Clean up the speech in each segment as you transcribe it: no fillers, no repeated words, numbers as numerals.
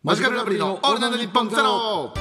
マジカルラブリーのオールナイトニッポンゼロ。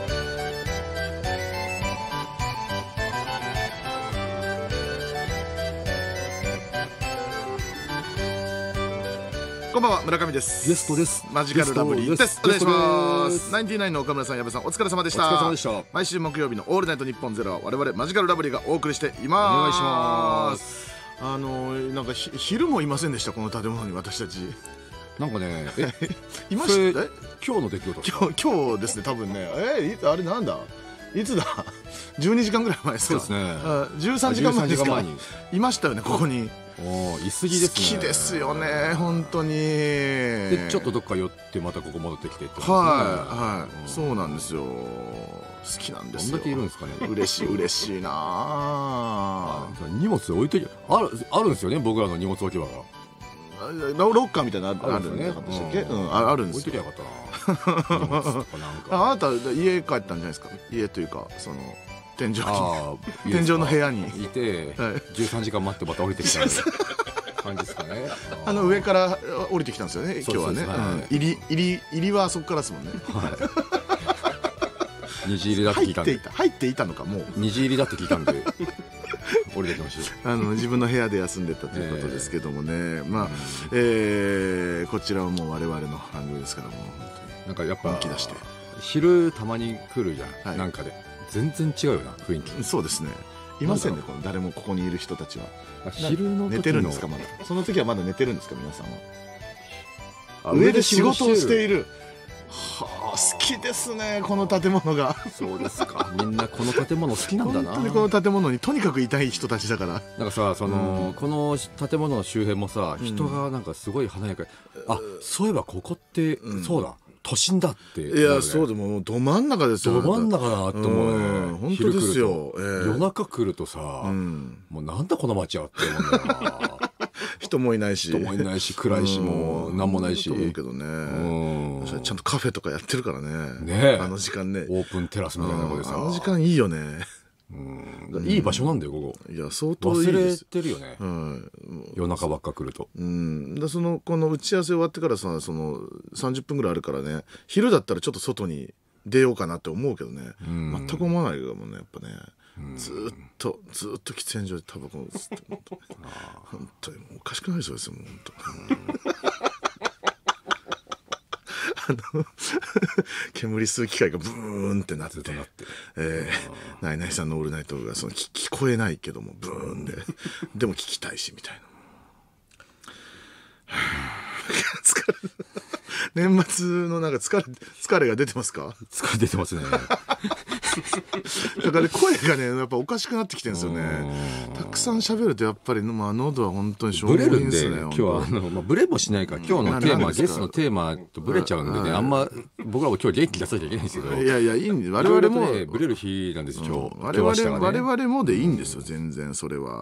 こんばんは、村上です。 ゲストです。 マジカルラブリーです。お願いします。ナインティナインの岡村さん、矢部さん、お疲れ様でした。 お疲れ様でした。 毎週木曜日のオールナイトニッポンゼロは我々マジカルラブリーがお送りしています。 お願いします。 なんか昼もいませんでした、この建物に私たち。 なんかね、 いました。 今日の出来事。 今日ですね、多分ね。あれなんだ、いつだ12時間ぐらい前ですか。 そうですね。 13時間前ですか。いましたよね、ここに。 いすぎですね。 好きですよね、本当に。 でちょっとどっか寄ってまたここ戻ってきてって、 はい、そうなんですよ。好きなんですよ。 どんだけいるんですかね。 嬉しいな。 荷物置いてあるんですよね、僕らの荷物置き場が。 ロッカーみたいなのあるんでしたっけ。あるんですよ。 置いてりゃよかったな。 あなた家帰ったんじゃないですか。家というかその天井の部屋にいて13時間待ってまた降りてきた感じですかね。 上から降りてきたんですよね、今日はね。入りはそこからですもんね。 虹入りだって聞いたんで。 入っていたのか。もう虹入りだって聞いたんで降りてきました。 自分の部屋で休んでたということですけどもね。こちらはもう我々の番組ですから、もうなんかやっぱ本気出して昼たまに来るじゃん、なんかで全然違うよな、雰囲気。 そうですね。いませんね、誰もここにいる人たちは。 昼の時の寝てるんですか。まだその時はまだ寝てるんですか、皆さんは。上で仕事をしている。はあ、好きですね、この建物が。 そうですか。みんなこの建物好きなんだな。 本当にこの建物にとにかくいたい人たちだから。 なんかさ、この建物の周辺もさ、人がなんかすごい華やかに、そういえばここってそうだ、都心だって。 いや、そうでもど真ん中ですよ。 ど真ん中だなって思うね。 本当ですよ。 夜中来るとさ、もうなんだこの街はって思うんだよな。 人もいないし暗いし、もう何もないし。 思うけどね。ちゃんとカフェとかやってるからね。 ね、 あの時間ね。 オープンテラスみたいなとこでさ、 あの時間いいよね。 いい場所なんだよ、ここ。 いや、相当いいです。 忘れてるよね、夜中ばっか来ると。 この打ち合わせ終わってからさ、30分ぐらいあるからね、昼だったらちょっと外に出ようかなって思うけどね、全く思わないかもね、やっぱね。ずっと喫煙所でタバコを吸って、本当にもうおかしくなりそうですよ、もう本当。煙吸う機械がブーンってなって、ナイナイさんのオールナイトが聞こえないけどもブーンでも聞きたいしみたいな。年末のなんか疲れが出てますか？ 疲れ出てますね。 だから声がね、やっぱおかしくなってきてるんですよね。たくさん喋るとやっぱり喉は本当にしょうがないんですね。 今日はブレもしないから、今日のテーマ、ゲストのテーマとブレちゃうんでね、あんま僕らも今日元気出さなきゃいけないんですけど。 いやいいんです。我々もブレる日なんですよ、今日。 我々もでいいんですよ、全然それは。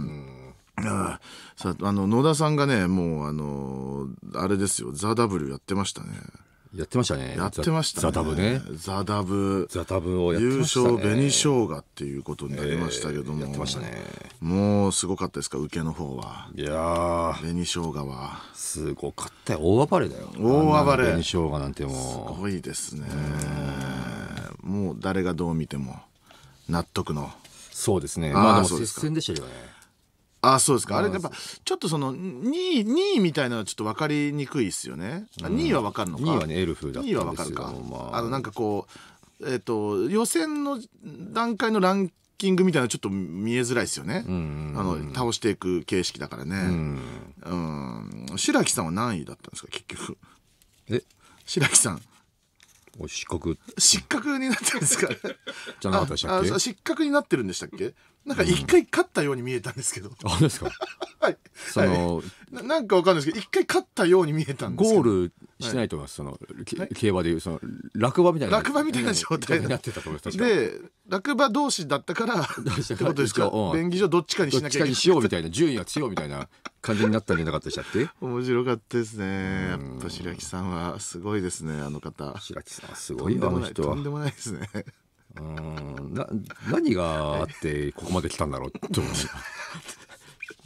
さあ、野田さんがね、もうあれですよ、ザ・ W やってましたね。 やってましたね。 ザ・ダブね。ザ・ダブをやってましたね。 優勝紅しょうがっていうことになりましたけども、 やってましたね。 もうすごかったですか、受けの方は。 いやー、 紅しょうがはすごかったよ。大暴れだよ。 大暴れ。 紅しょうがなんてもうすごいですね。もう誰がどう見ても納得の。 そうですね。まあでも接戦でしたけどね。 そうですか。あれやっぱちょっと2位みたいなのはちょっと分かりにくいですよね。2位は分かるのか。 2位はね、エルフだったんですよ。 2位は分かるか。なんかこう予選の段階のランキングみたいなのちょっと見えづらいですよね。倒していく形式だからね。白木さんは何位だったんですか、結局。白木さん失格になってるんですか。 じゃなかったでしたっけ。 失格になってるんでしたっけ。なんか一回勝ったように見えたんですけど。 ですか。 はい。なんかわかんないですけど、一回勝ったように見えたんですけど。 ゴールしないと思います。競馬でいう落馬みたいな状態になってたと思います。 で、落馬同士だったからってことですか。便宜上どっちかにしなきゃいけない。 どっちかにしようみたいな、順位は強いみたいな感じになったんじゃなかったでしたっけ。 面白かったですね。やっぱ白木さんはすごいですね、あの方。 白木さんはすごいよ、あの人は。 とんでもないですね。 何があってここまで来たんだろうと思う。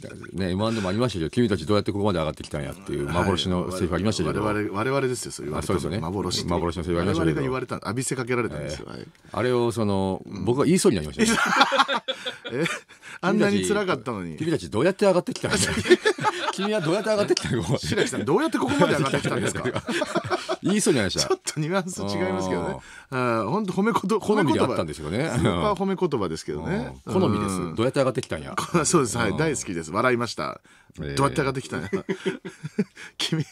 ね M1 でもありましたけど、君たちどうやってここまで上がってきたんやっていう幻のセリフありましたけど、 我々ですよ、そう言われたそうですよね、 幻のセリフありましたけど、 我々が言われた、浴びせかけられたんですよ、 あれを僕が言いそうになりましたねあんなに辛かったのに、 君たちどうやって上がってきたんや君はどうやって上がってきたの白木さんどうやってここまで上がってきたんですか言いそうになりました。 ちょっとニュアンス違いますけどね。本当好みであったんですよね。 スーパー褒め言葉ですけどね。 好みです。どうやって上がってきたんや。 そうです。はい、大好きです。笑いました。どうやって上がってきたんや。君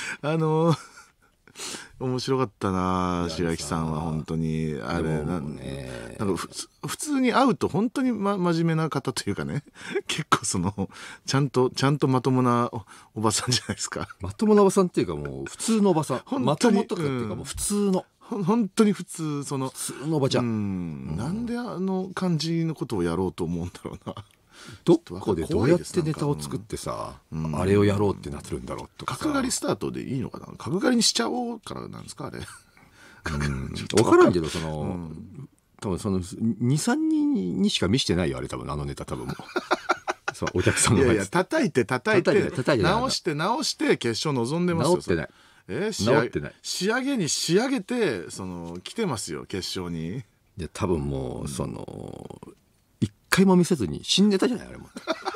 面白かったな、白木さんは本当にあれなんか普通に会うと本当に真面目な方というかね、結構ちゃんとまともなおばさんじゃないですか。 まともなおばさんっていうかもう普通のおばさん、まともとかっていうかもう普通の。 本当に普通普通のおばちゃん。なんであの感じのことをやろうと思うんだろうな。 どこでどうやってネタを作ってさ、あれをやろうってなってるんだろうとかさ。 角刈りスタートでいいのかな。角刈りにしちゃおうからなんですかあれ。 分からんけど多分23人にしか見してないよあれ、多分あのネタ多分もうそうお客さんの前で。 いやいや叩いて直して決勝望んでますよ。 直ってない。 仕上げに仕上げて来てますよ決勝に。 で多分もう一回も見せずに新ネタじゃないあれも。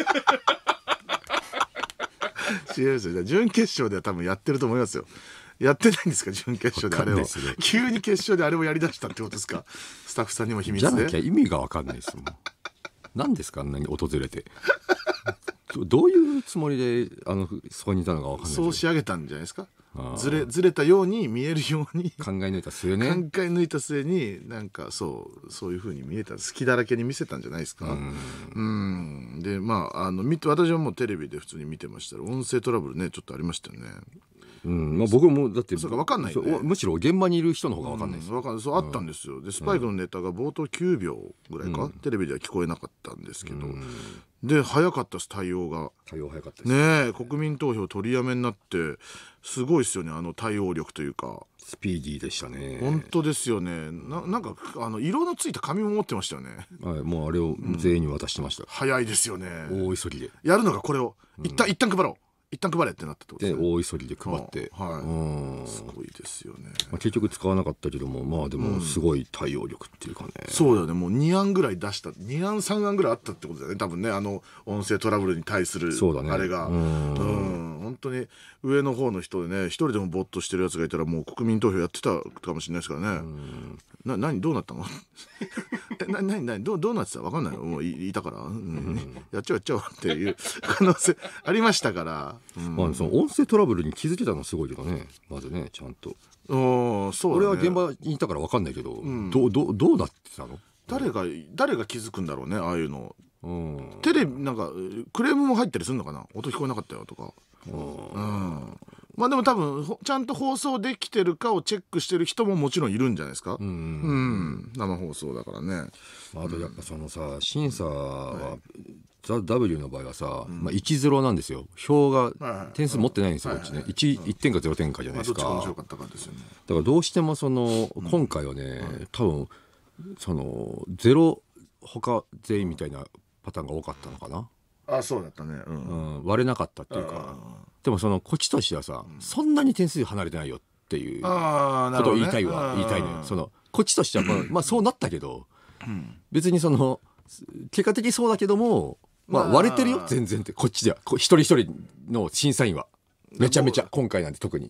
違いますよ。準決勝では多分やってると思いますよ。やってないんですか準決勝であれを。急に決勝であれをやりだしたってことですか。スタッフさんにも秘密で。 じゃなきゃ意味が分かんないですもん。何ですかあんなに訪れて。どういうつもりでそこにいたのか分かんない。 そう仕上げたんじゃないですか。ずれたように見えるように考え抜いた末ね。 考え抜いた末になんかそういう風に見えた、好きだらけに見せたんじゃないですか。で私はもうテレビで普通に見てましたら音声トラブルねちょっとありましたよね。 僕もだって分かんない、ね、 むしろ現場にいる人の方が分かんないです。 そうあったんですよ。でスパイクのネタが冒頭9秒ぐらいか、テレビでは聞こえなかったんですけど、で早かったです対応が。 早かったですね。国民投票取りやめになってすごいですよね、対応力というか。 スピーディーでしたね。 本当ですよね。なんか色のついた紙も持ってましたよね。 はい、もうあれを全員に渡してました。 早いですよね。 大急ぎでやるのがこれを一旦配ろう。一旦配れってなったってことですね。 大急ぎで配って、 すごいですよね。 結局使わなかったけども、でもすごい対応力っていうかね。 そうだよね。もう2案ぐらい出した、2案3案ぐらいあったってことだよね多分ね。音声トラブルに対するあれが本当に上の方の人でね、一人でもボッとしてるやつがいたらもう国民投票やってたかもしれないですからね。何どうなったの何どうなってた分かんないよ。もういたから、やっちゃおうっていう可能性ありましたから。 その音声トラブルに気づけたのはすごいけどね、まずねちゃんと。 そう俺は現場にいたから分かんないけど、どうなってたの。誰が気づくんだろうね、ああいうの。テレビなんかクレームも入ったりするのかな、音聞こえなかったよとか。まあでも多分ちゃんと放送できてるかをチェックしてる人ももちろんいるんじゃないですか。生放送だからね。 あとやっぱ審査はザ・ W の場合はさ、1-0なんですよ。票が点数持ってないんですよこっちね。1点か0点かじゃないですか。 どっちが面白かったかですよね。 だからどうしても今回はね、多分ゼロ他全員みたいなパターンが多かったのかな。 そうだったね。 割れなかったっていうか。でもこっちとしてはさ、そんなに点数離れてないよっていうことを言いたいね。こっちとしてはそうなったけど、別に結果的にそうだけども、割れてるよ全然って。こっちでは一人一人の審査員はめちゃめちゃ今回なんて特に。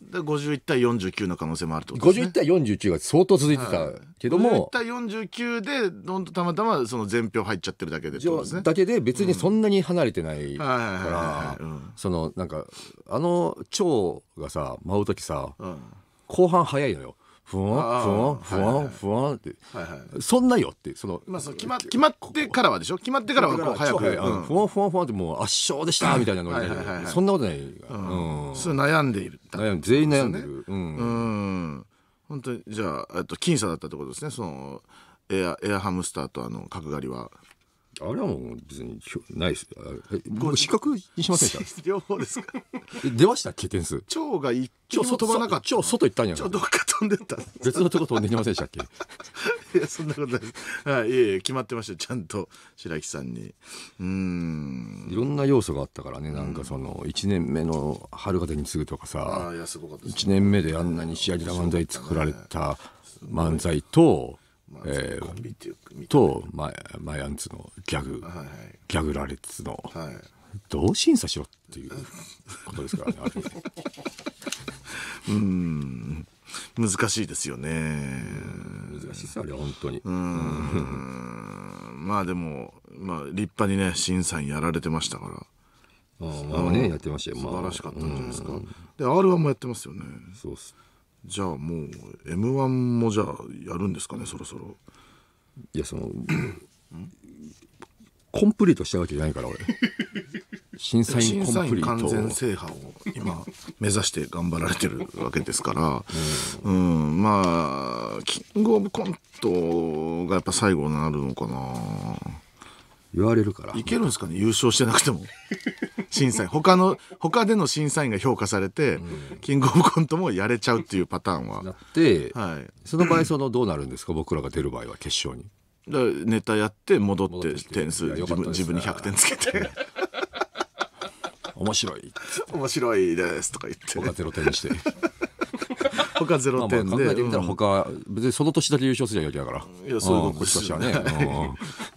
51対49の可能性もあるってことですね。 51対49が相当続いてたけども、 51対49でたまたま全票入っちゃってるだけでってことですね。 だけで別にそんなに離れてないから、なんか蝶がさ舞う時さ、後半早いのよ。ふわってそんなよって。 決まってからはでしょ。決まってからは早くふわってもう圧勝でしたみたいなのに、そんなことない。 それ悩んでいる。 全員悩んでる。 本当にじゃあ僅差だったってことですね。エアハムスターと角刈りは。 あれはもう別にないです。失格にしませんでした。 両方ですか。 出ましたっけ点数。 蝶が一丁飛ばなかった。 蝶外行ったんや。 どっか飛んでった。 別のとこ飛んできませんでしたっけ。 いやそんなことないです。はい、いえいえ決まってましたちゃんと白木さんに。 いろんな要素があったからね。なんかその1年目の春風に次ぐとかさ、 いやすごかったです 1年目であんなに仕上げた漫才作られた漫才と、 コンビっていうとマヤンツのギャグ、 はいはいギャグ羅列の、 はいどう審査しろっていうことですからね。あれ難しいですよね。 難しいですよあれ本当に。 まあでもまあ立派にね審査員やられてましたからまあねやってましたよ。 素晴らしかったんじゃないですか。で R1 もやってますよね。 そうっす。 じゃあもう M1 もじゃあやるんですかねそろそろ。 いやそのコンプリートしたわけじゃないから俺。審査員コンプリート完全制覇を今目指して頑張られてるわけですから、まあキングオブコントがやっぱ最後になるのかな。 言われるからいけるんですかね優勝してなくても審査員他での審査員が評価されて、キングオブコントもやれちゃうっていうパターンはなって、 はい、 その場合どうなるんですか僕らが出る場合は決勝に。 だからネタやって戻って点数いやよかったです自分に100点つけて面白い面白いですとか言って他0点にして他0 まあ点で考えてみたら他、別にその年だけ優勝するわけだから。 いやそういうことこっちとしてはね。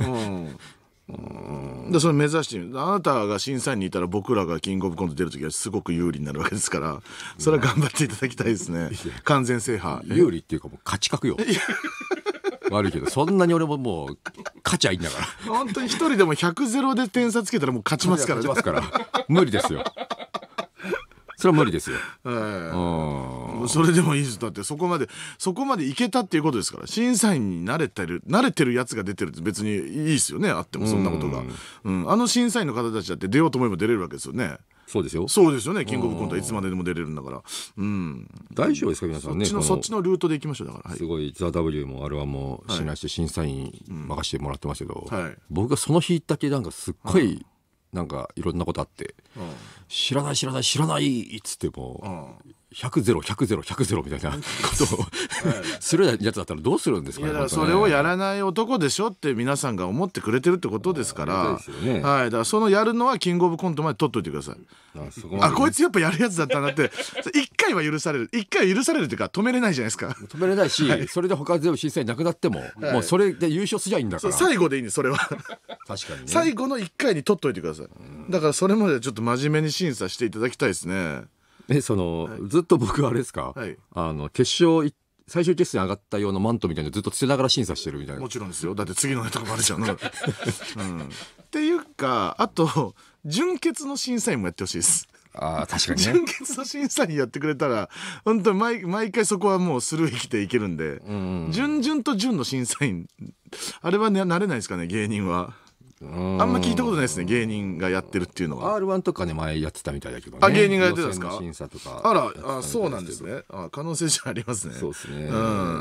でそれ目指してみる。あなたが審査員にいたら僕らがキングオブコント出るときはすごく有利になるわけですからそれは頑張っていただきたいですね。完全制覇有利っていうかもう勝ち確よ。悪いけどそんなに俺ももう勝ちゃいいんだから本当に一人でも100-0で点差つけたらもう勝ちますからね。 勝ちますから無理ですよ。それは無理ですよ。 それでもいいです。だってそこまでいけたっていうことですから。審査員に慣れてるやつが出てるって別にいいですよね。あってもそんなことが、あの審査員の方たちだって出ようと思えば出れるわけですよね。 そうですよ。 そうですよね。キングオブコントはいつまででも出れるんだから。 大丈夫ですか皆さんね。 そっちのルートで行きましょう。だから、はい、 すごいザ・ W も R1 も信頼して審査員任せてもらってますけど、 はい、 僕がその日だけなんかすっごいなんかいろんなことあって、知らないっつっても100-0みたいなことをするやつだったらどうするんですかね。 いやだからそれをやらない男でしょって皆さんが思ってくれてるってことですから、はい、だからそのやるのはキングオブコントまで取っといてください。こいつやっぱやるやつだったなって1回は許されるっていうか止めれないじゃないですか。 止めれないし、それで他全部審査員なくなっても、もうそれで優勝すりゃいいんだから。 最後でいいんですそれは確かにね。 最後の1回に取っといてください。だからそれまでちょっと真面目に審査していただきたいですね。 ずっと僕あれですか、決勝最終決戦上がったようなマントみたいなずっとつけながら審査してるみたいな。 もちろんですよ。だって次のネタがバレちゃうの、っていうかあと準決の審査員もやってほしいです。 確かにね。 準決の審査員やってくれたら本当に毎回そこはもうスルー生きていけるんで、準々と準の審査員あれはね慣れないですかね芸人は。あんま聞いたことないですね芸人がやってるっていうのは。 R1 とかね前やってたみたいだけどね。 芸人がやってたんですか。 審査とかあらそうなんですね。可能性じゃありますね。 そうですね。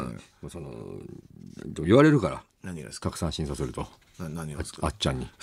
言われるから。 何がですか。 たくさん審査すると何がですか。 あっちゃんに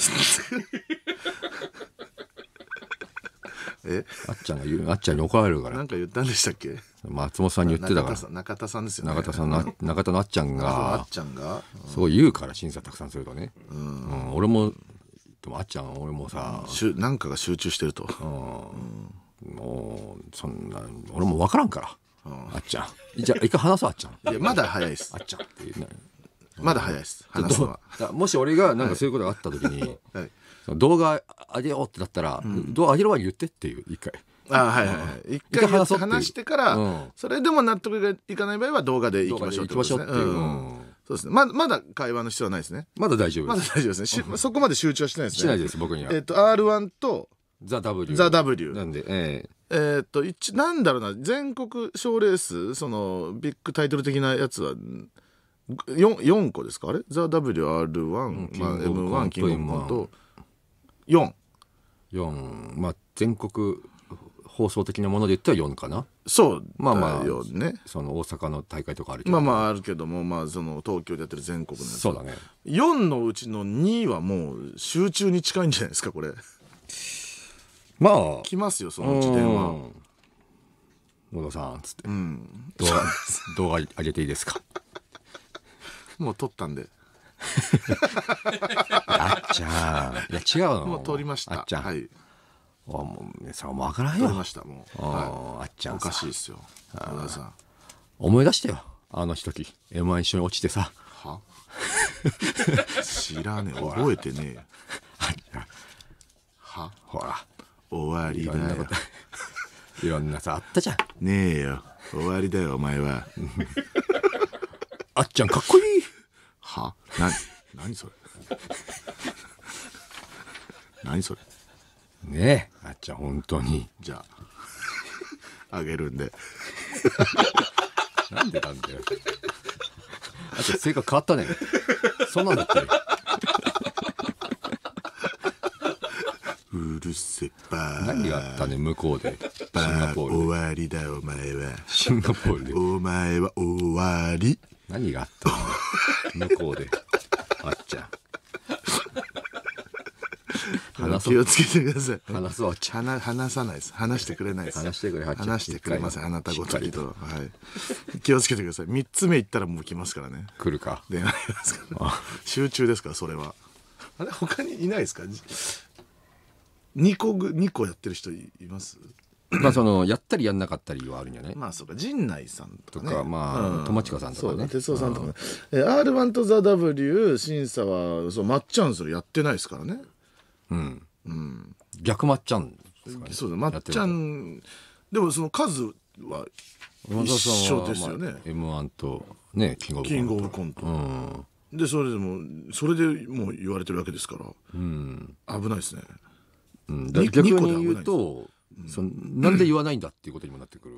あっちゃんに怒られるから。 なんか言ったんでしたっけ。 松本さんに言ってたから。 中田さんですよね。 中田のあっちゃんがそう言うから審査たくさんするとね。俺もでもあっちゃん俺もさなんかが集中してると。 もうそんな俺も分からんからあっちゃん。じゃあ一回話そうあっちゃん。 いやまだ早いです。 あっちゃんっていうね。 まだ早いです話すのは。 もし俺がなんかそういうことがあった時に動画上げようってなったら動画上げる前に言ってっていう一回。一回話してからそれでも納得がいかない場合は動画でいきましょうってことですね。そうですね。まだ会話の必要はないですね。 まだ大丈夫ですね。そこまで集中はしてないですね。 しないです僕には。 R1 とザ・ W なんでなんだろうな全国賞レースそのビッグタイトル的なやつは4個ですかあれ。ザ・ W、R1、M1、キングオブコント 4全国放送的なもので言ったら4かな。 そうまあね。 その大阪の大会とかあるけどあるけどもその東京でやってる全国のやつそうだね。 4のうちの2はもう集中に近いんじゃないですかこれ。来ますよそのうち電話。 野田さんっつって動画上げていいですか。 もう取ったんで。 あっちゃん、いや違うの。 もう取りました。 あっちゃん。 はい。 もうさ、もうわからんよ。 取りましたもう。 あっちゃん。 おかしいですよ。和田さん。 思い出してよ。あの時 M1 一緒に落ちてさ。 は？知らねえ、覚えてねえよ。は？ ほら。 終わりだよ。 いろんなさあったじゃん。 ねえよ。終わりだよお前は。 あっちゃんかっこいい。 は？何それ。何それ。 ねえ、あっちゃん本当に。 じゃああげるんで。 なんでなんだよ。あっちゃん性格変わったね。そんなんだっけ。 うるせば。 何があったね向こうで。シンガポールで。 終わりだよお前は。 シンガポールで。 お前は終わり。 何があったの向こうで。あっちゃん。 気をつけてください。 話すわ。 話さないです。話してくれないです。 話してくれ。 話してくれません。あなたごときと。はい。気をつけてください。3つ目いったらもう来ますからね。 来るか。 電話来ますから。集中ですからそれは。あれ他にいないですか。2個やってる人います。 まあそのやったりやんなかったりはあるんじゃない。 まあそうか、陣内さんとかね。 まあ友近さんとかね。 哲夫さんとかね。R1 とザ W 審査はそうまっちゃんそれやってないですからね。 逆まっちゃんですかね。 そうだ、まっちゃん。でもその数は一緒ですよね。 M1 とねキングオブコント。 でそれでもう言われてるわけですから。危ないですね。 逆に言うと。なんで言わないんだっていうことにもなってくる。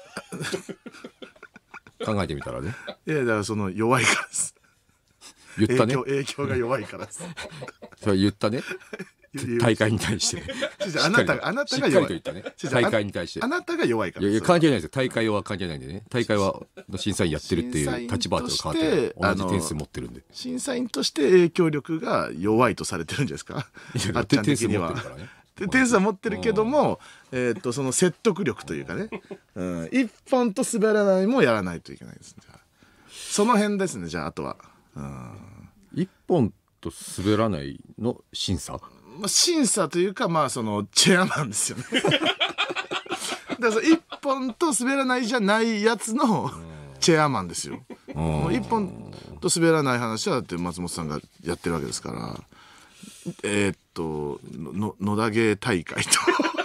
考えてみたらね。 いやだからその弱いからです。 言ったね。 影響が弱いからです。 それ言ったね。大会に対して。 あなたが弱い。大会に対して。 あなたが弱いから。 いや関係ないですよ。大会は関係ないんでね。大会は審査員やってるっていう立場と変わって同じ点数持ってるんで。 審査員として影響力が弱いとされてるんじゃないですか。あっちゃん的には。点数は持ってるけども、その説得力というかね、一本と滑らないもやらないといけないです。じゃあその辺ですね。じゃああとは一本と滑らないの審査、 審査というかまあそのチェアマンですよね。だから一本と滑らないじゃないやつのチェアマンですよ。一本と滑らない話はだって松本さんがやってるわけですから。野田芸大会と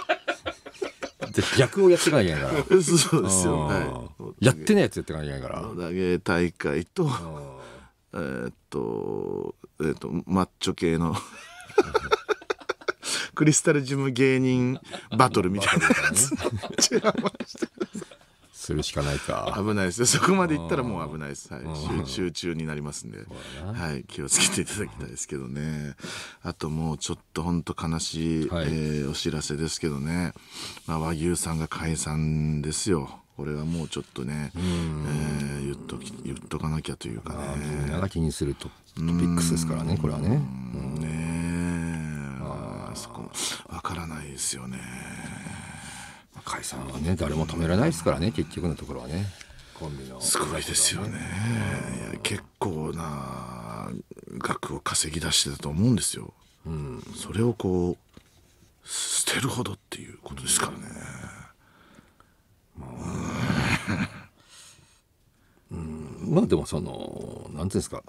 逆をやっていかなきゃいけないから。 そうですよ、はい、 やってないやつやっていかなきゃいけないから。 野田芸大会とマッチョ系のクリスタルジム芸人バトルみたいなやつするしかないか。 危ないですよ。そこまでいったらもう危ないです。はい、集中になりますんで、はい、気をつけていただきたいですけどね。あともうちょっと本当悲しい、お知らせですけどね、和牛さんが解散ですよ。これはもうちょっとね、言っとかなきゃというかね。 みんなが気にするトピックスですからね、これはね。 そこわからないですよね。 解散はね誰も止められないですからね、結局のところはね。コンビのすごいですよね。いや結構な額を稼ぎ出してたと思うんですよ。それをこう捨てるほどっていうことですからね。 まあでもそのなんていうんですか、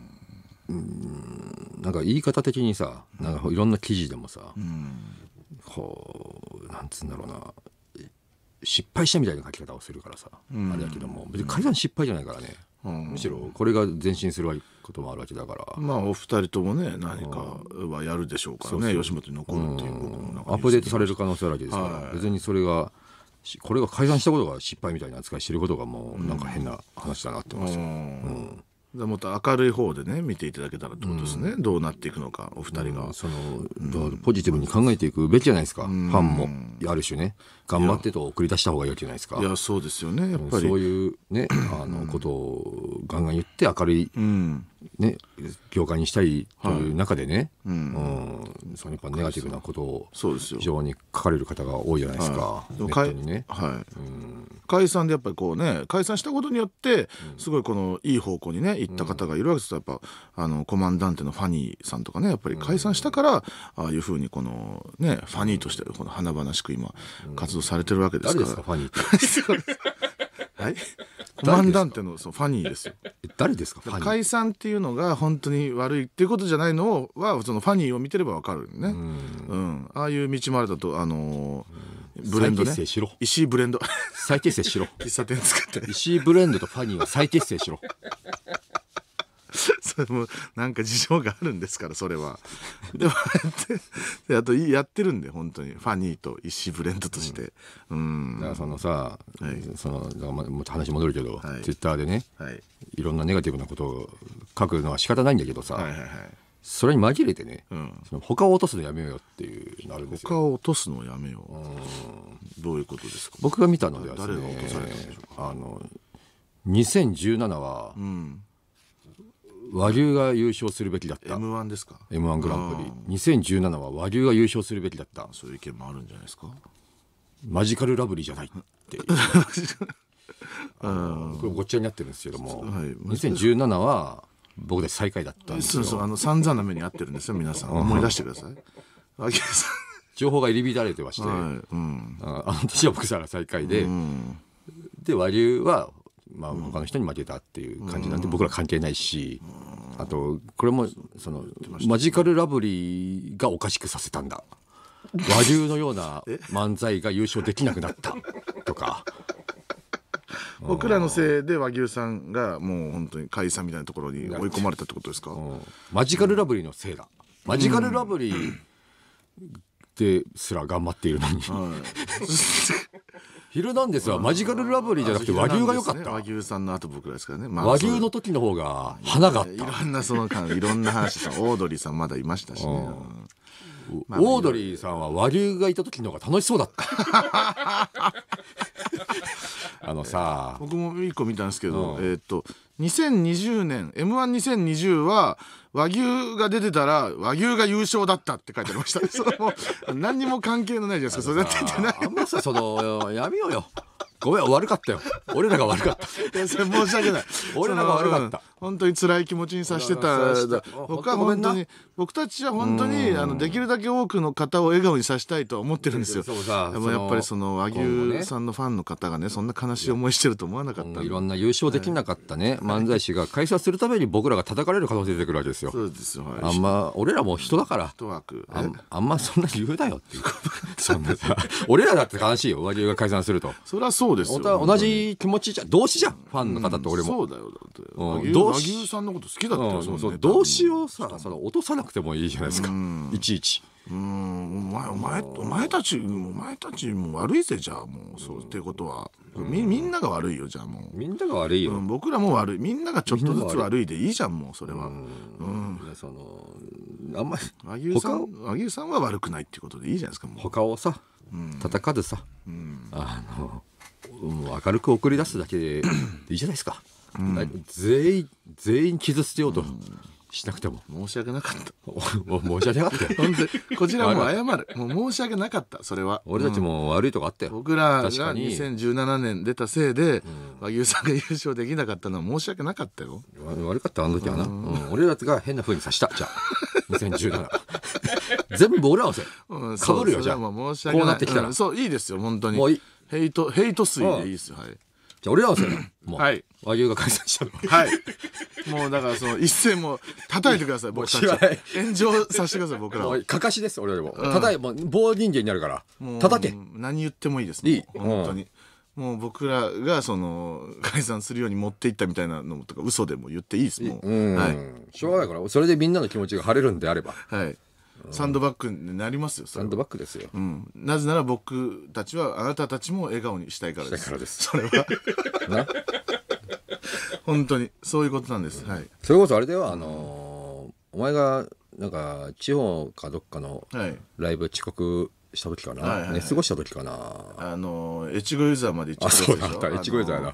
なんか言い方的にさ、なんかいろんな記事でもさ、こうなんつうんだろうな、失敗したみたいな書き方をするからさ、あれだけども別に解散失敗じゃないからね、むしろこれが前進することもあるわけだから。 まあお二人ともね何かはやるでしょうからね、吉本に残るっていうこともアップデートされる可能性あるわけですから、別にそれがこれが解散したことが失敗みたいな扱いしてることがもうなんか変な話だなって思いますよ。 もっと明るい方でね見ていただけたらってことですね。どうなっていくのかお二人が、 そのポジティブに考えていくべきじゃないですか。ファンもある種ね頑張ってと送り出した方がいいわけじゃないですか。 いやそうですよね。やっぱりそういうねことをガンガン言って明るいね、業界にしたいという中でね、そのやっぱネガティブなことを非常に書かれる方が多いじゃないですか、ネットにね。 解散でやっぱりこうね、解散したことによってすごいこのいい方向にね行った方がいるわけですよ。やっぱコマンダンテのファニーさんとかね、やっぱり解散したからああいうふうにこのねファニーとしてこの華々しく今活動されてるわけですから。 誰ですかファニーって。 はい、コマンダンテのファニーですよ。 誰ですかファニー。 解散っていうのが本当に悪いっていうことじゃないのはそのファニーを見てればわかるね。ああいう道もあるだとブレンドね、石井ブレンド再結成しろ。 喫茶店作って石井ブレンドとファニーは再結成しろ。 それもなんか事情があるんですから、それは。でもあとやってるんで本当にファニーと石井ブレンドとして、だからそのさ、そのだからもっと話戻るけど、ツイッターでね、いろんなネガティブなことを書くのは仕方ないんだけどさ、それに紛れてね、その他を落とすのやめようよっていうのあるんですよ。 他を落とすのをやめよう。どういうことですか。 僕が見たのではですね、 誰が落とされたんでしょうか。 2017は、和牛が優勝するべきだった。 M1 ですか。 M1 グランプリ2017は和牛が優勝するべきだった。 そういう意見もあるんじゃないですか。 マジカルラブリーじゃないってこれごっちゃになってるんですけども、2017は僕たち最下位だったんですよ。 散々な目に遭ってるんですよ皆さん。思い出してください。和牛さん情報が入り乱れてまして、あの年は僕ら最下位で、で和牛は他の人に負けたっていう感じなんで、僕ら関係ないし、あとこれもそのマジカルラブリーがおかしくさせたんだ、和牛のような漫才が優勝できなくなったとか僕らのせいで和牛さんがもう本当に解散みたいなところに追い込まれたってことですか。 マジカルラブリーのせいだ。マジカルラブリーですら頑張っているのに、ヒルナンデスはマジカルラブリーじゃなくて和牛が良かった。 和牛さんの後僕らですからね。 和牛の時の方が花があった。 いろんないろんな話さ、オードリーさんまだいましたしね。 オードリーさんは和牛がいた時の方が楽しそうだった。さ、 僕も一個見たんですけど、2020年 M12020 は和牛が出てたら和牛が優勝だったって書いてありました。それも何にも関係のないじゃないですか。それだって言ってない。 あんまさ、やめようよ。ごめん、悪かったよ。俺らが悪かった。 それ申し訳ない。 俺らが悪かった。 本当に辛い気持ちにさせてた。僕は本当に、僕たちは本当にできるだけ多くの方を笑顔にさせたいとは思ってるんですよ。でもやっぱりその和牛さんのファンの方がね、そんな悲しい思いしてると思わなかった。 いろんな優勝できなかったね、漫才師が解散するために僕らが叩かれる可能性出てくるわけですよ。 そうですよ。 あんま俺らも人だから、あんまそんな言うなよっていう。そんなさ、俺らだって悲しいよ、和牛が解散すると。 そりゃそうですよ。 同じ気持ちじゃん、同志じゃん、ファンの方と俺も。 そうだよ。だって和牛さんのこと好きだったよ。 動詞をさ、落とさなくてもいいじゃないですか、いちいち。 お前たちも悪いぜ。じゃあもうそうっていうことはみんなが悪いよ。じゃあもうみんなが悪いよ。 僕らも悪い。みんながちょっとずつ悪いでいいじゃん。もうそれはあんまり和牛さんは悪くないっていうことでいいじゃないですか。もう他をさ叩かずさ、明るく送り出すだけでいいじゃないですか。全員傷つけようとしなくても。 申し訳なかった。 申し訳なかったよ。 本当にこちらも謝る。もう申し訳なかった。それは俺たちも悪いとこあったよ。 僕らが2017年出たせいで和牛さんが優勝できなかったのは申し訳なかったよ。 悪かった、あの時はな。俺らが変な風にさした。じゃあ2017全部俺らのせいかぶるよ。じゃあこうなってきたらそういいですよ。本当にもういい。 ヘイト水でいいですよ。はい。 じゃあ俺らのせいもうはい。 和牛が解散したの。 はい。もうだからその一斉も叩いてください。僕たち炎上させてください。僕らはかかしです。俺よりも叩いもう棒人間になるから叩け。 何言ってもいいです。 いい。 本当にもう僕らがその解散するように持っていったみたいなのとか嘘でも言っていいです。もうはい。 しょうがないから、それでみんなの気持ちが晴れるんであれば、はい、 サンドバッグになりますよ。 サンドバッグですよ。 なぜなら僕たちはあなたたちも笑顔にしたいからです。それは本当にそういうことなんです。はい。 それこそあれではお前がなんか地方かどっかのライブ遅刻した時かな、寝過ごした時かな、 越後ユーザーまで行っちゃったでしょ。 越後ユーザーだ。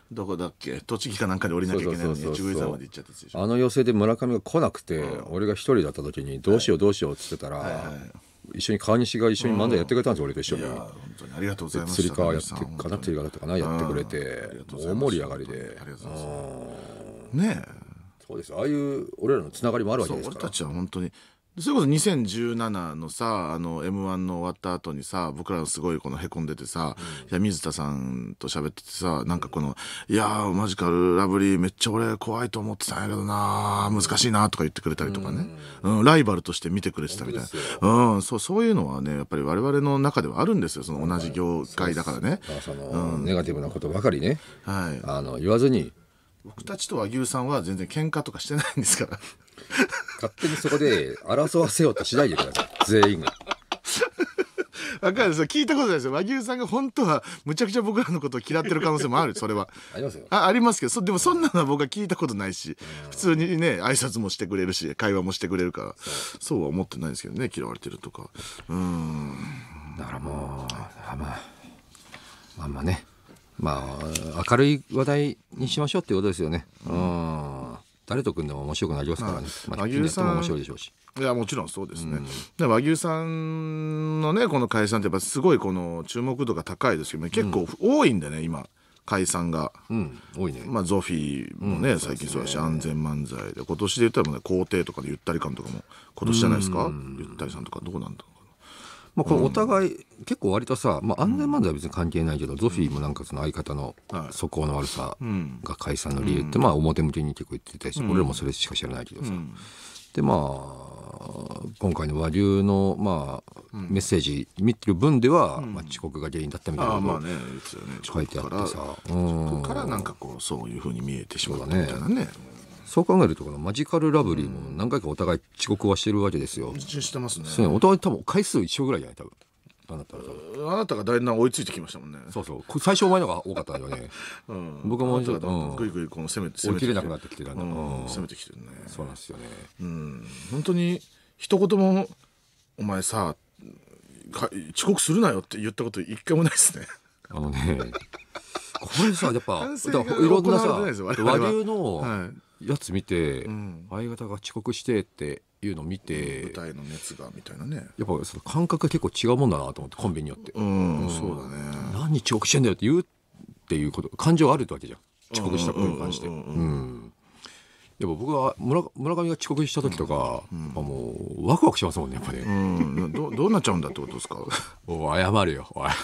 どこだっけ、栃木かなんかで降りなきゃいけないのに越後湯沢まで行っちゃったやつでしょ。 あの寄せで村上が来なくて、俺が一人だった時にどうしようどうしようっつってたら、一緒に川西が一緒に漫才やってくれたんですよ、俺と一緒に。 本当にありがとうございました。 釣り革やってかな、釣り革だったかな、やってくれて、大盛り上がりで。 ありがとうございますね。 そうです、ああいう俺らのつながりもあるわけですから。 俺たちは本当にそれこそ2017のさM1 の終わった後にさ、僕らすごいこのへこんでてさ、いや水田さんと喋っててさ、なんかこのいやーマジカルラブリーめっちゃ俺怖いと思ってたんやけどな、難しいなとか言ってくれたりとかね、ライバルとして見てくれてたみたいな、そういうのはねやっぱり我々の中ではあるんですよ、その同じ業界だからね。 そのネガティブなことばかりね、言わずに、 僕たちと和牛さんは全然喧嘩とかしてないんですから勝手にそこで争わせようとしないでください全員が。 分かるんですよ、聞いたことないですよ。和牛さんが本当はむちゃくちゃ僕らのことを嫌ってる可能性もある、それはありますよ。 ありますけど、でもそんなのは僕は聞いたことないし、普通にね挨拶もしてくれるし会話もしてくれるから、そうは思ってないですけどね、嫌われてるとか。 だからもうまあね、明るい話題にしましょうっていうことですよね。誰と組んでも面白くなりますからね。 和牛さんも面白いでしょうし。 いやもちろんそうですね。で和牛さんのねこの解散ってやっぱすごいこの注目度が高いですけど、結構多いんでね今解散が。 多いね。 ゾフィーもね最近そうだし、安全漫才で今年で言ったらね皇帝とかでゆったり感とかも今年じゃないですか。ゆったりさんとかどうなんだろう。 このお互い結構割とさ、安全漫才は別に関係ないけど、ゾフィーもなんかその相方の素行の悪さが解散の理由って表向きに結構言ってたし、俺らもそれしか知らないけどさ、で今回の和牛のメッセージ見てる分では遅刻が原因だったみたいなこと書いてあってさ、 からなんかこうそういうふうに見えてしまったみたいなね。 そう考えるとこのマジカルラブリーも何回かお互い遅刻はしてるわけですよ。 してますね。 お互い多分回数一緒ぐらいじゃない多分。 あなたがだんだん追いついてきましたもんね。 そう最初お前のが多かったよね。僕もちょっとグイグイこの攻めて追い切れなくなってきてたんだ。 攻めてきてるね。 そうなんですよね。 本当に一言もお前さ遅刻するなよって言ったこと一回もないですね。 これさやっぱいろんなさ和牛のやつ見て、相方が遅刻してっていうのを見て、 舞台の熱がみたいなね、 やっぱその感覚が結構違うもんだなと思って、コンビによって。 そうだね。 何遅刻してんだよって言うっていうこと感情あるってわけじゃん、遅刻したことに関して。やっぱ僕は村上が遅刻した時とか、もうワクワクしますもんねやっぱね。 どうなっちゃうんだってことですか。 謝るよおい。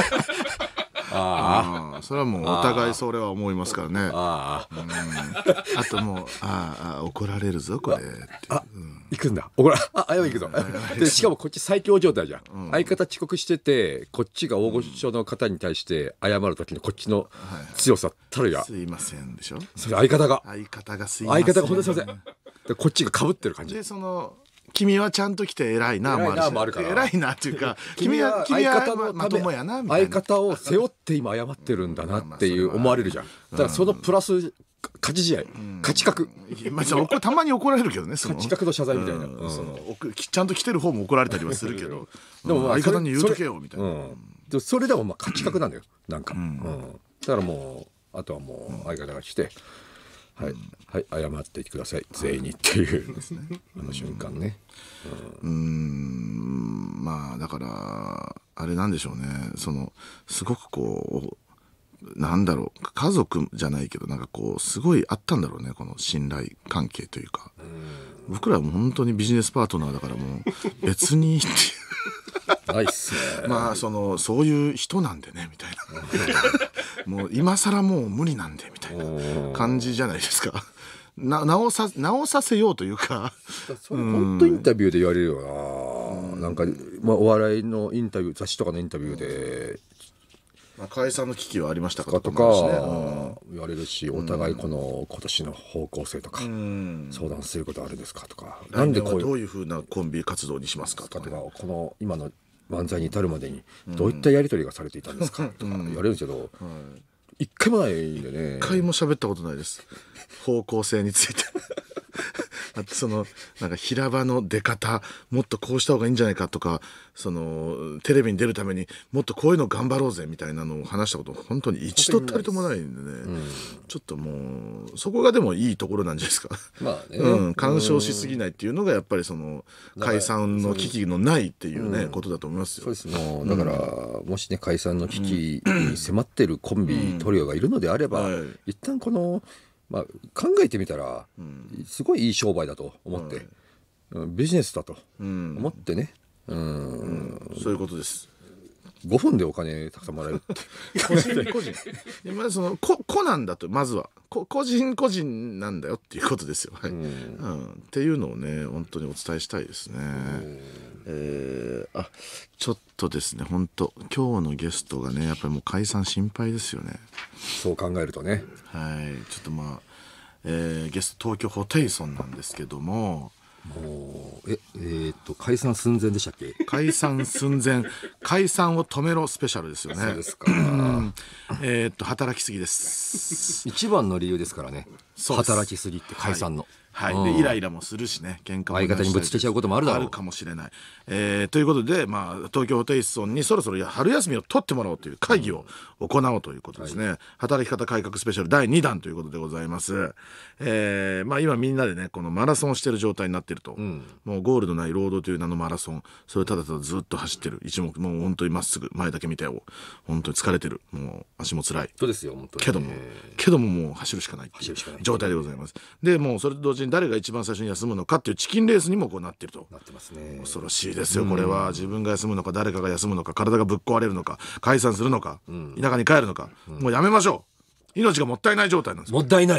それはもうお互いそれは思いますからね。あともう怒られるぞこれって。 行くんだ。怒ら行くぞ。でしかもこっち最強状態じゃん。相方遅刻しててこっちが大御所の方に対して謝る時のこっちの強さたるや。 すいませんでしょ。 それ相方がすいません。 相方が本当にすいません。でこっちが被ってる感じ。 で君はちゃんと来て偉いなもあるし、偉いなっていうか君は相方のまともやなみたいな、 相方を背負って今謝ってるんだなっていう思われるじゃん。だからそのプラス勝ち試合、勝ち確、 たまに怒られるけどね、 勝ち確の謝罪みたいな、 ちゃんと来てる方も怒られたりはするけどでも相方に言うとけよみたいな、 それでも勝ち確なんだよなんか。だからもうあとはもう相方が来てはい謝ってください全員にっていうあの瞬間ね。 だからあれなんでしょうね、すごくこうなんだろう、家族じゃないけどなんかこうすごいあったんだろうね、この信頼関係というか。僕らはもう本当にビジネスパートナーだからもう別にっていうないっすね。 そういう人なんでねみたいなもう今更もう無理なんでみたいな感じじゃないですか。直させようというか、 それ本当インタビューで言われるよな。なんかお笑いのインタビュー、雑誌とかのインタビューで解散の危機はありましたかとか言われるし、お互い今年の方向性とか相談することあるんですかとか、 なんでどういうふうなコンビ活動にしますかとか、 この今の漫才に至るまでにどういったやり取りがされていたんですかとか言われるんですけど、一回もないんでね。 一回も喋ったことないです、方向性について。 あとなんか平場の出方もっとこうした方がいいんじゃないかとか、テレビに出るためにもっとこういうの頑張ろうぜみたいなのを話したこと本当に一度たりともないんでね、ちょっともうそこがでもいいところなんじゃないですか。 まあね、 干渉しすぎないっていうのがやっぱり解散の危機のないっていうね、ことだと思いますよ。 そうですね。だから、もしね解散の危機に迫ってるコンビ、トリオがいるのであれば、一旦考えてみたら、すごいいい商売だと思って、ビジネスだと思ってね、 そういうことです。 5分でお金たくさんもらえるって個人まず個なんだと、まずは個人なんだよっていうことですよ、はい、っていうのをね本当にお伝えしたいですね。ちょっとですね、本当今日のゲストがねやっぱりもう解散心配ですよね。 そう考えるとね、 はい、ちょっとゲスト東京ホテイソンなんですけども、 もう解散寸前でしたっけ？ 解散寸前、解散を止めろスペシャルですよね。 そうですか。 働きすぎです。 一番の理由ですからね。働きすぎって解散の。 はい、でイライラもするしね、喧嘩も相方にぶつけちゃうこともあるだろう。 あるかもしれない。ということで、東京ホテイソンにそろそろ春休みを取ってもらおうという会議を行おうということですね。働き方改革スペシャル第2弾ということでございます。今みんなでねこのマラソンをしている状態になっていると、もうゴールのないロードという名のマラソン、それをただただずっと走ってる一目、もう本当にまっすぐ前だけ見てよ、本当に疲れてる、もう足も辛い。 そうですよ本当に。 けどももう走るしかないっていう状態でございます。でもうそれと同時に誰が一番最初に休むのかっていうチキンレースにもこうなっていると。 なってますね。 恐ろしいですよこれは。自分が休むのか誰かが休むのか、体がぶっ壊れるのか、解散するのか、田舎に帰るのか、もうやめましょう。命がもったいない状態なんですよ。 もったいない。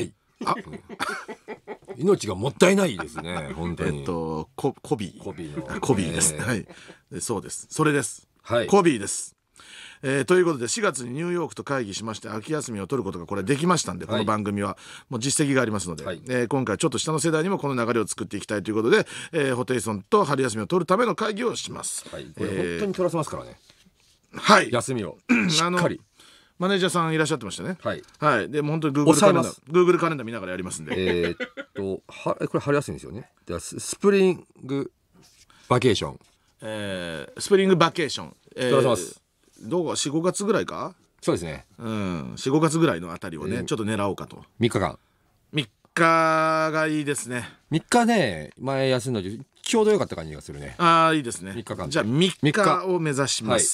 命がもったいないですね本当に。 コビーです。はい、そうです、それです、 はい、 コビーです。ということで4月にニューヨークと会議しまして秋休みを取ることがこれできましたんで、この番組はもう実績がありますので、今回ちょっと下の世代にもこの流れを作っていきたいということで、ホテイソンと春休みを取るための会議をします。 これ本当に取らせますからね。 はい、 休みをしっかりマネージャーさんいらっしゃってましたね。 はい、 でも本当に Google カレンダー見ながらやりますんで。 これ春休みですよね。ではスプリングバケーション、 スプリングバケーション、 取らせます。 どうか 4,5 月ぐらいか。 そうですね。 4,5 月ぐらいのあたりをね、ちょっと狙おうかと。 3日間。 3日がいいですね。 3日ね、前休んだ時ちょうど良かった感じがするね。 いいですね。 3日間。 じゃあ3日を目指します。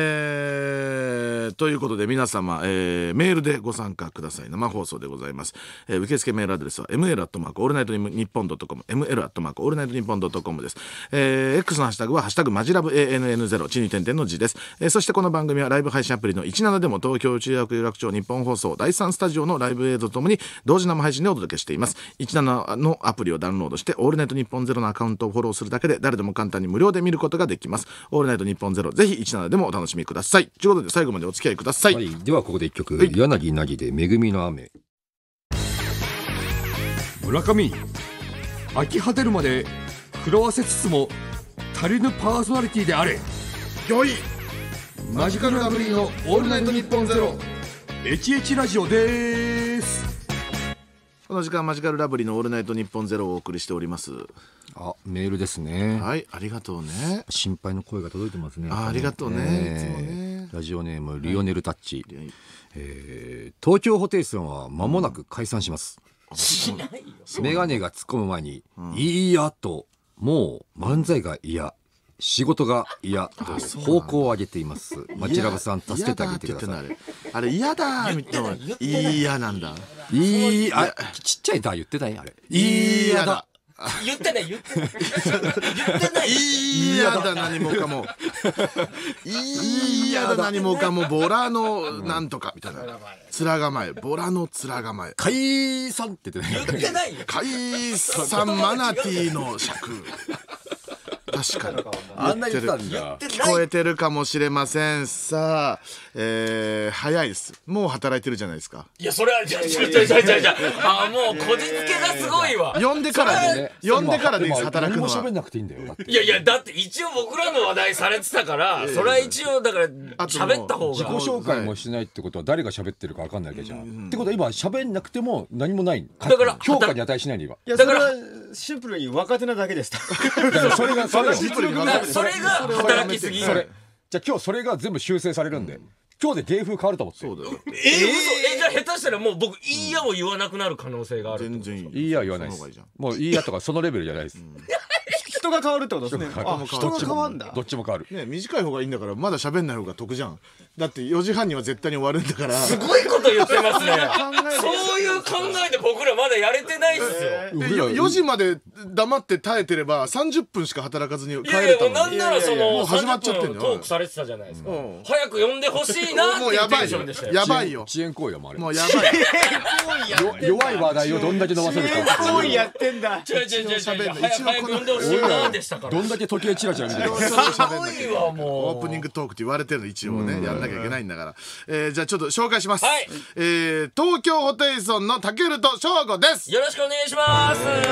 ということで皆様、メールでご参加ください。生放送でございます。受付メールアドレスは ml@allnightnippon.com ml@allnightnippon.com です。X のハッシュタグはハッシュタグマジラブ ANN0 地に点々の字です。そしてこの番組はライブ配信アプリの17でも東京中央区有楽町日本放送第3スタジオのライブ映像ともに同時生配信でお届けしています。17のアプリをダウンロードしてオールナイトニッポンゼロのアカウントをフォローするだけで誰でも簡単に無料で見ることができます。オールナイトニッポンゼロ、ぜひ17でもお楽しみください。ということで最後までお付き合いください。 ではここで一曲、柳凪で恵みの雨。村上、飽き果てるまで狂わせつつも足りぬパーソナリティであれ。 よいマジカルラブリーのオールナイトニッポンゼロ HH ラジオです。 この時間マジカルラブリーのオールナイトニッポンゼロをお送りしております。 メールですね。 はい、ありがとうね。 心配の声が届いてますね。 ありがとうね、いつもね。 ラジオネームリオネルタッチ、東京ホテイソンは間もなく解散します、メガネが突っ込む前に、いいやと、もう漫才が嫌、仕事が嫌と方向を上げています。マチラブさん助けてあげてください。 あれ嫌だみたいな。嫌なんだ。 ちっちゃいだ言ってないあれ。 嫌だ。 言ってない嫌だ何もかも。嫌だ何もかも。ボラのなんとかみたいな。面構え、ボラの面構え。 解散って言ってない。 言ってないよ。 解散マナティーの尺。 確かにあんな言ってたんだ。 聞こえてるかもしれません。さあ、早いです。もう働いてるじゃないですか。 いやそれはじゃあもうこじつけがすごいわ。 呼んでからでいいです。働くのは。 何も喋んなくていいんだよ。 いやだって一応僕らの話題されてたからそれは一応だから喋った方が。 自己紹介もしないってことは誰が喋ってるか分かんないわけじゃん。ってことは今喋んなくても何もない。 だから評価に値しないの今。 いや、それはシンプルに若手なだけでした。 それが働きすぎ。 じゃあ今日それが全部修正されるんで、今日で芸風変わると思って。 そうだよ。 嘘。じゃあ下手したらもう僕いいやを言わなくなる可能性がある。 全然いい。 いいや言わないです。もういいやとかそのレベルじゃないです。 人が変わるってことですね。あ、人が変わるんだ。 どっちも変わる。 ね、短い方がいいんだからまだ喋んない方が得じゃん。だって4時半には絶対に終わるんだから。 すごいこと言ってますね。そういう考えで僕らまだやれてないっすよ。 4時まで黙って耐えてれば30分しか働かずに帰れたのに。 なんならその始まっちゃってんだよ。 トークされてたじゃないですか。早く呼んでほしいなっていうテンションでしたよ。 やばいよ。 遅延行為はもうあれ。 もうやばい。 弱い話題をどんだけ伸ばせるか。 行為やってんだ。 違う早く呼んでほしいなでしたから。 どんだけ時計チラチラ見てるか。 すごいわもう。 オープニングトークって言われてるの一応ねやんなきゃいけないんだから。じゃあちょっと紹介します。東京ホテイソンのたけるとしょうごです。 よろしくお願いします。お願いします。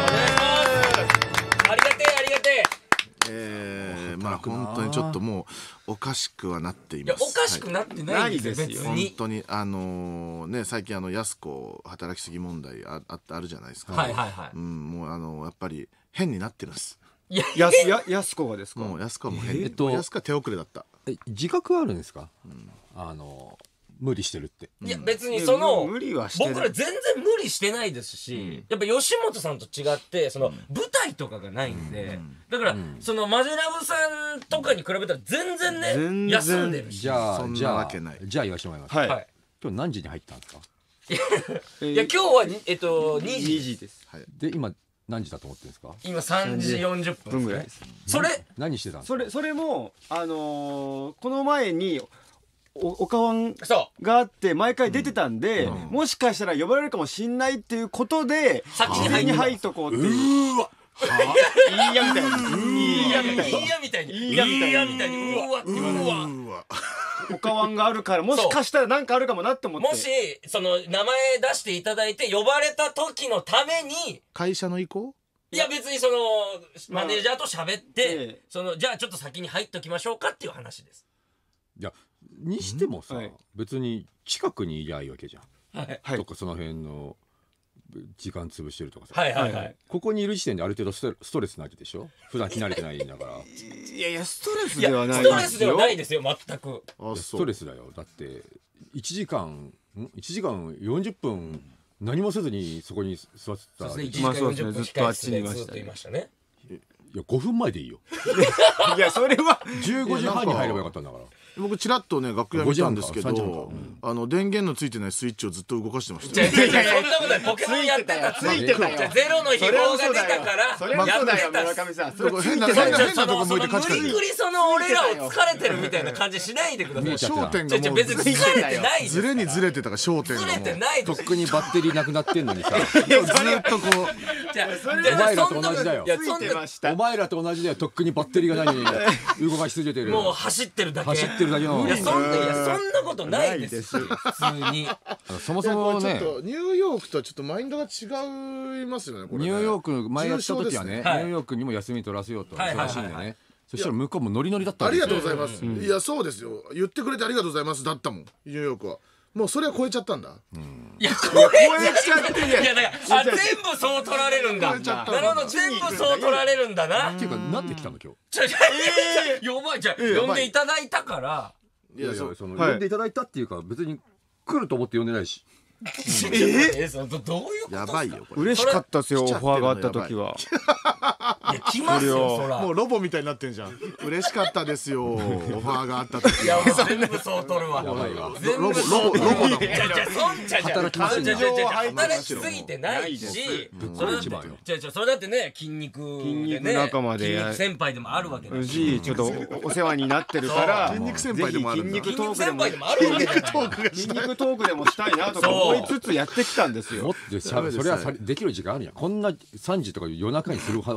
ありがてえ。まあ本当にちょっともうおかしくはなっています。 おかしくなってないですよ別に。 本当にね最近やす子働きすぎ問題あるじゃないですか。もうやっぱり変になってるんです。 やす子がですか。 もうやす子はもう変。やす子は手遅れだった。 自覚はあるんですか。無理してるって。 いや別にその無理はしてない。 僕ら全然無理してないですし、やっぱ吉本さんと違ってその舞台とかがないんで、だからそのマヂラブさんとかに比べたら全然ね休んでるし。 じゃあそんなわけない。 じゃあ言わせてもらいます。 はい。 今日何時に入ったんですか。 いや今日は2時です。 で今何時だと思ってるんですか。 今3時40分ぐらいです。 それ何してたんですか。 それもこの前におかわんがあって毎回出てたんで、もしかしたら呼ばれるかもしんないっていうことで先に入っとこうっていう。 うわ。 いいやみたいに。 いいやみたいに。うわ。 おかわんがあるからもしかしたらなんかあるかもなって思って。 もしその名前出していただいて呼ばれた時のために。 会社の意向。 いや別にそのマネージャーと喋ってじゃあちょっと先に入っときましょうかっていう話です。 いやにしてもさ、別に近くにいりゃいいわけじゃん。とかその辺の時間潰してるとかさ。ここにいる時点である程度ストレスなわけでしょ。普段着慣れてないんだから。 いやストレスではない。 ストレスではないですよ全く。 ストレスだよ。だって1時間40分何もせずにそこに座ってた。 1時間40分ずっとあっちにいましたね。 いや5分前でいいよ。 いやそれは 15時半に入ればよかったんだから。 僕ちらっとね楽屋見たんですけど、電源のついてないスイッチをずっと動かしてました。 そんなことない。ポケモンやってた。 ついてたよ。 ゼロの秘宝が出たからそれはそうだよ村上さん。 変なとこ向いてカチカチ。 びっくりその俺らを疲れてるみたいな感じしないでください。 焦点がもう別に疲れてない。 ずれにずれてたから焦点がずれてない。 とっくにバッテリーなくなってんのにさ。 ずっとこう。 お前らと同じだよ。お前らと同じだよ。とっくにバッテリーが何動かし続けてる。 もう走ってるだけ。 走ってるだけの。 いやそんなことないです普通に。 そもそもねニューヨークとはちょっとマインドが違いますよね。 ニューヨーク前やった時はねニューヨークにも休み取らせようと忙しいんでね。そしたら向こうもノリノリだったんですよ。 ありがとうございます。いやそうですよ。言ってくれてありがとうございますだったもんニューヨークは。もうそれは超えちゃったんだ。 いや超えちゃって。いやだから全部そう取られるんだ。なるほど全部そう取られるんだな。 っていうかなんで来たの今日。 やばいじゃあ呼んでいただいたから。 いやその呼んでいただいたっていうか別に来ると思って呼んでないし。 どういうことやばいよこれ。 嬉しかったですよオファーがあった時は。 いや来ますよそら。 もうロボみたいになってんじゃん。嬉しかったですよオファーがあった時。 いや全部そう取るわ。 ロボだもん。 働きすぎてないし。それだってね筋肉仲間で筋肉先輩でもあるわけだし。ちょっとお世話になってるから筋肉先輩でもあるんだ。 筋肉トークでもしたいなとか思いつつやってきたんですよ。 それはできる時間あるやん。こんな3時とか夜中にする話題じゃない。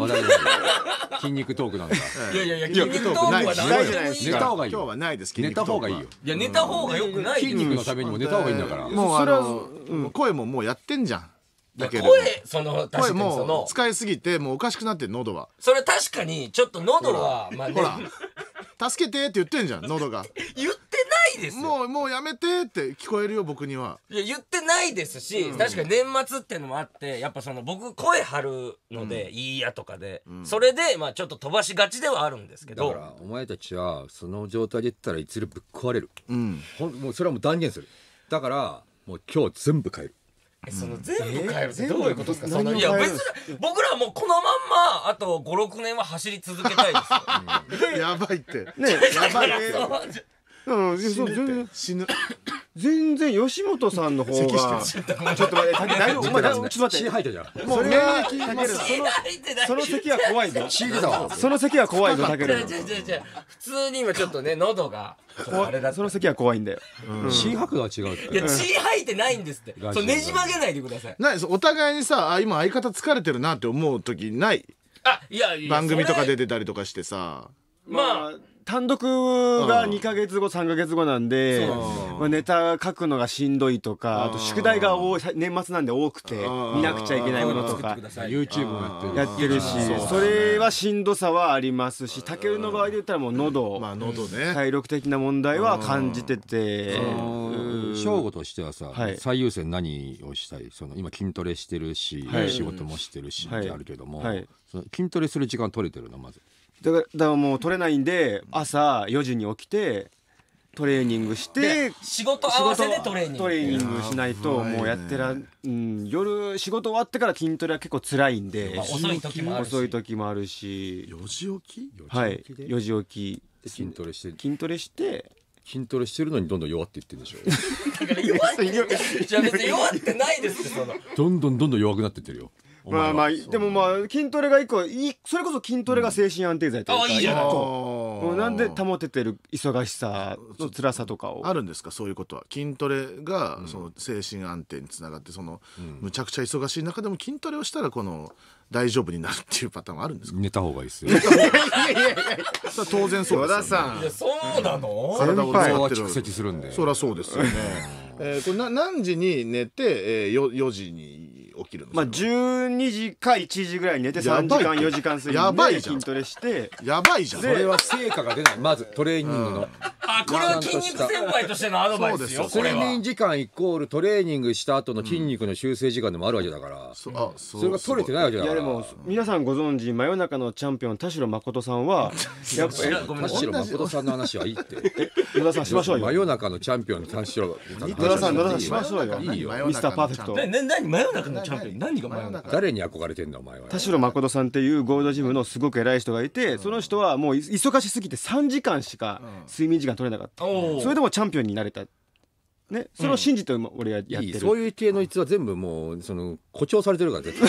筋肉トークなんだ。 いやいやいや、筋肉トークはない何じゃないでもいいよ。 寝た方がいいよ。 今日はないです寝た方がいいよ。 いや、寝た方がよくない筋肉のためにも寝た方がいいんだから。 もうそれは声ももうやってんじゃん。だけど声、確声かにそもの、 使いすぎてもうおかしくなってん喉は。 それ確かに、ちょっと喉は、まあねほら助けてって言ってんじゃん喉が。 言ってないですよ。 もうやめてって聞こえるよ僕には。 いや、言ってないですし、確かに年末っていうのもあって、やっぱその僕声張るので、いいやとかで、それで、まあちょっと飛ばしがちではあるんですけど、 だからお前たちはその状態で言ったらいつでぶっ壊れる。 うん。 もうそれはもう断言する。だからもう今日全部変える。 その全部変えるってどういうことですか？その、 何をいや別変えるに、僕らはもうこのまんま、あと5、6年は走り続けたいですよ。 やばいって。 ねやばいうん死ぬって全然死ぬ。 全然吉本さんの方がちょっと待って大丈夫お前ちょっと待って血吐いたじゃん。 もう免疫たけるそその咳は怖いぞ血出たわ。 その咳は怖いぞたける違う普通に今ちょっとね喉があれだった。 その咳は怖いんだよ心拍度は違うって。 いや血吐いてないんですって。 ガチそうねじ曲げないでください。 お互いにさ今相方疲れてるなって思う時ない？ あ、いや番組とかで出てたりとかしてさ。 まあ単独が2ヶ月後3ヶ月後なんでまあネタ書くのがしんどいとかあと宿題が多い年末なんで多くて見なくちゃいけないものとか YouTube もやってるしそれはしんどさはありますしたけるの場合で言ったらもう喉まあ喉ね。 体力的な問題は感じてて省吾としてはさ、 はい最優先何をしたい？その今筋トレしてるし、 はい仕事もしてるしってあるけども、 はいその筋トレする時間取れてるのまず。 だからもう取れないんで朝4時に起きてトレーニングして仕事合わせでトレーニング。 しないともうやって夜仕事終わってから筋トレは結構辛いんでまあ遅い時もあるし。 遅い時もあるし 4時起き？ はい 4時起きで 4時起き筋トレして筋トレして筋トレしてるのにどんどん弱っていってるんでしょ。 だから弱ってじゃあ別に弱ってないですってその。 どんどん弱くなってってるよ。お前はまあまあでもまあ筋トレが一個それこそ筋トレが精神安定剤というかあいいじゃない一個なんで保ててる忙しさの辛さとかをあるんですかそういうことは。筋トレがその精神安定につながってそのむちゃくちゃ忙しい中でも筋トレをしたらこの大丈夫になるっていうパターンはあるんですか？ 寝た方がいいですよ。 それは当然そうですよね。 いやそうなの？ 体を顔は使ってる蓄積するんで。 そりゃそうですよね。これ何時に寝て4時に起きるの？ まあ12時か1時ぐらいに寝て3時間4時間睡やばいじゃん眠で筋トレしてやばいじゃん。 それは成果が出ない。まずトレーニングの。 あ、これは筋肉先輩としてのアドバイスですよ。これ睡眠は。 時間イコールトレーニングした後の筋肉の修正時間でもあるわけだから、それが取れてないわけだから。 いやでも皆さんご存知真夜中のチャンピオン田代誠さんはやっぱごめんなさい田代誠さんの話はいいって。 野田さんしましょうよ真夜中のチャンピオン田代野田さんしましょうよいいよ。 ミスターパーフェクト何真夜中のチャンピオン？何が真夜中？ 誰に憧れてんだお前は。 田代誠さんっていうゴールドジムのすごく偉い人がいてその人はもう忙しすぎて3時間しか睡眠時間取れなかったそれでもチャンピオンになれたねそれを信じて俺はやってるそういう系の逸話全部もうその誇張されてるから絶対。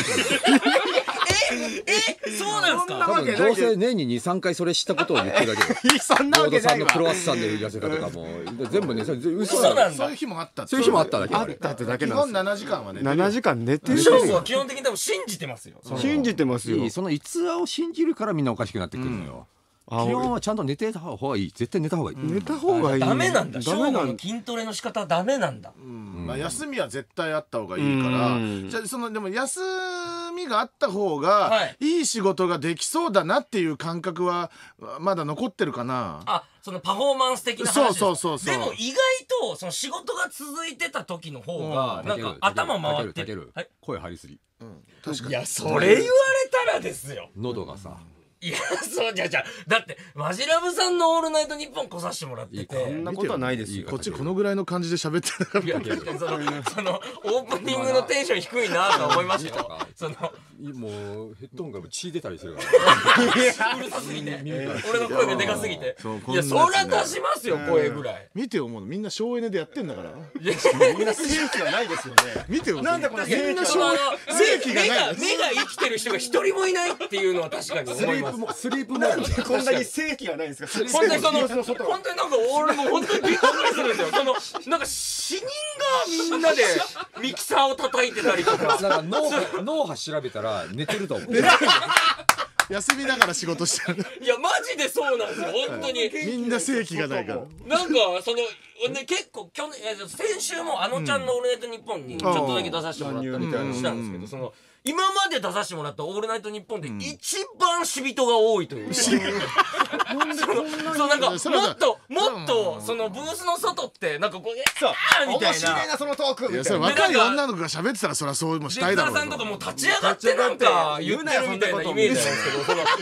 そうなんですか？ 多分どうせ年に 2,3 回それしたことを言ってるだけで。 そんなロードわけないわさんのクロワッサンで痩せたとかも全部ねそれ嘘そうなんだそういう。日もあった。 そういう日もあっただけ。 あったってだけ基本なんです 7時間はね。 7時間寝てる翔吾は基本的に多分信じてますよ。 信じてますよいいその逸話を信じるからみんなおかしくなってくるのよ。基本はちゃんと寝てた方がいい。絶対寝た方がいい。 寝た方がいいダメなんだ。翔吾ダメなんの筋トレの仕方はダメなんだ。 まあ休みは絶対あった方がいいからじゃあでも休みがあった方がいい仕事ができそうだなっていう感覚はまだ残ってるかな。 あ、そのパフォーマンス的な話です。 そうでも意外とその仕事が続いてた時の方がなんか頭回ってる。はい。 声張りすぎ。 いやそれ言われたらですよ。 喉がさ。 いやそうじゃだってマジラブさんのオールナイトニッポン来させてもらってて。 そんなことはないですよこっちこのぐらいの感じで喋ってなかった。 いやそのオープニングのテンション低いなと思いましたよ。そのもうヘッドホンから血出たりするからうるさすぎて俺の声がでかすぎてそういやそりゃ出しますよ声ぐらい。 見てよもうみんな省エネでやってんだから。 いやみんな正気はないですよね見てよ。 なんでこの正気そのは正規がない目が生きてる人が一人もいないっていうのは確かに思います。 スリープモードだ。 こんなに正気がないんですか本当にその正気の本当になんか俺も本当にびっくりするんですよ。そのなんか死人がみんなでミキサーを叩いてたりとか。 なんか脳波調べたら寝てると思う。 休みながら仕事してる。 いやマジでそうなんですよ本当に。 みんな正規がないから。 なんかそのね結構先週もあのちゃんの「オールナイトニッポン」にちょっとだけ出させてもらったみたいにしたんですけど、その今まで出させてもらった「オールナイトニッポン」で一番死人が多いというか、そうなんかもっとそのブースの外ってなんかこうみたいなそのトークいやそれ若い女の子が喋ってたらそりゃそうもしたいだろう。 さんとかもう立ち上がってなんか言ってるみたいなイメージなんですけど、その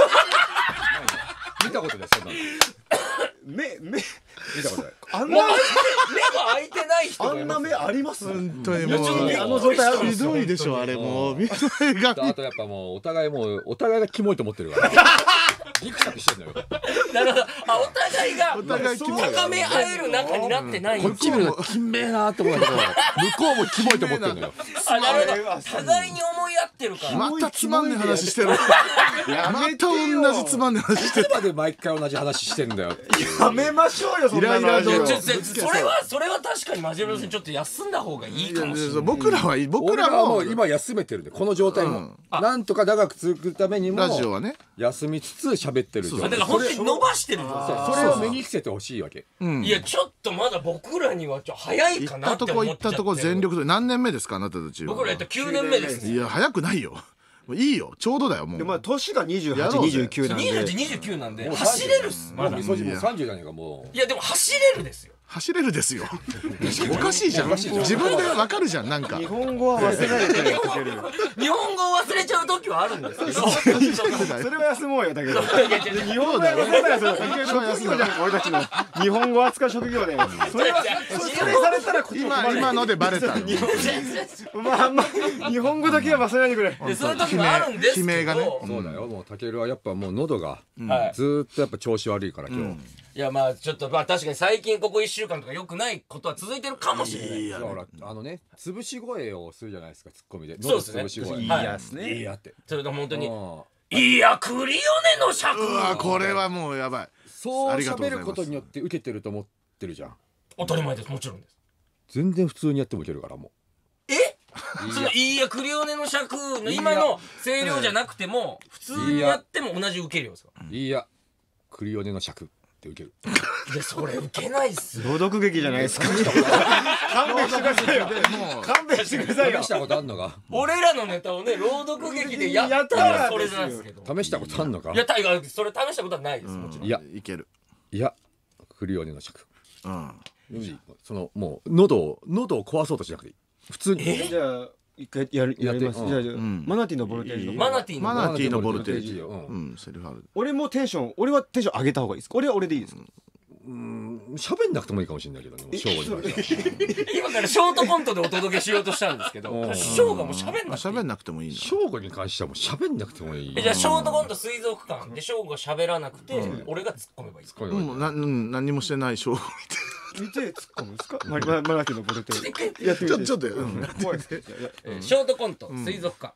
見たことないそんなの。 目見たことない。 あんな目が開いてない人がいます。 目あります？ 本当にもうあの状態ひどいでしょあれもう見た目が。 あとやっぱもうお互いがキモいと思ってるからギクシャクしてんのよ。 なるほど。お互いがキモい高め合える仲になってないこっち見るのきめえなーって思うんだけど向こうもキモいと思ってるのよ。 なるほど。互いに思い合ってるから。 またつまんねえ話してる。また同じつまんねえ話してる。 いつまで毎回同じ話してんだよ。 やめましょうよそんなの。 それは確かにマジロさんちょっと休んだ方がいいかもしれない。 僕らもも今休めてるんでこの状態もなんとか長く続くためにもラジオはね休みつつ喋ってる状態。 だから本当に伸ばしてるそれを目に着せてほしいわけ。 いやちょっとまだ僕らには早いかなって思っちゃって。 行ったとこ全力で何年目ですかあなたたちは。 僕ら9年目です。 いや早くないよ。もういいよちょうどだよもう。 でも年が28、29なんで。 28、29なんで走れるっす。まだ。 もう30じゃないかもう。 いやでも走れるですよ。 走れるですよ。おかしいじゃん。自分でわかるじゃんなんか。 日本語は忘れないで日本語を忘れちゃう時はあるんですけど。 それは休もうよだけど。日本語は忘れないですよ。職業じゃん俺たちの日本語扱う職業で。それされたら今のでバレた。 まあ日本語だけは忘れないでくれ。 でそういう時もあるんですけど。 悲鳴がね。 そうだよもうタケルはやっぱもう喉がずーっとやっぱ調子悪いから今日。 いやまあちょっとまあ確かに最近ここ1週間とか良くないことは続いてるかもしれない。 だから潰し声をするじゃないですかツッコミで。 そうですね。 潰し声。 いやですね。 いやって。 それと本当にいやクリオネの尺。 うわこれはもうやばい。 そう喋ることによって受けてると思ってるじゃん。 当たり前ですもちろんです。 全然普通にやってもいけるからもう。そのいやクリオネの尺の今の声量じゃなくても普通にやっても同じ受けるよ。 いやクリオネの尺って受ける。 いやそれ受けないっす。 朗読劇じゃないですか。勘弁してくださいよ。勘弁してくださいよ。 試したことあんのか。 俺らのネタをね朗読劇でやったらそれなんですけど。 試したことあんのか。 いやそれ試したことはないですもちろん。 いやいける。 いやクリオネの尺。そのもう喉を壊そうとしなくていい。普通に。 じゃあ一回やります。じゃあマナティのボルテージ。 マナティのボルテージ。 セルフある。 俺はテンション上げた方がいいですか。俺は俺でいいですか。 喋んなくてもいいかもしれないけどね。 今からショートコントでお届けしようとしたんですけど、ショーがもう喋んなくてもいい。 ショーゴに関してはもう喋んなくてもいい。 じゃあショートコント水族館でショーゴが喋らなくて俺が突っ込めばいいですか。 何にもしてないショーゴ見て突っ込むんですか。マナティのボルテージ。やってみて。 ちょっと怖いです。ショートコント水族館。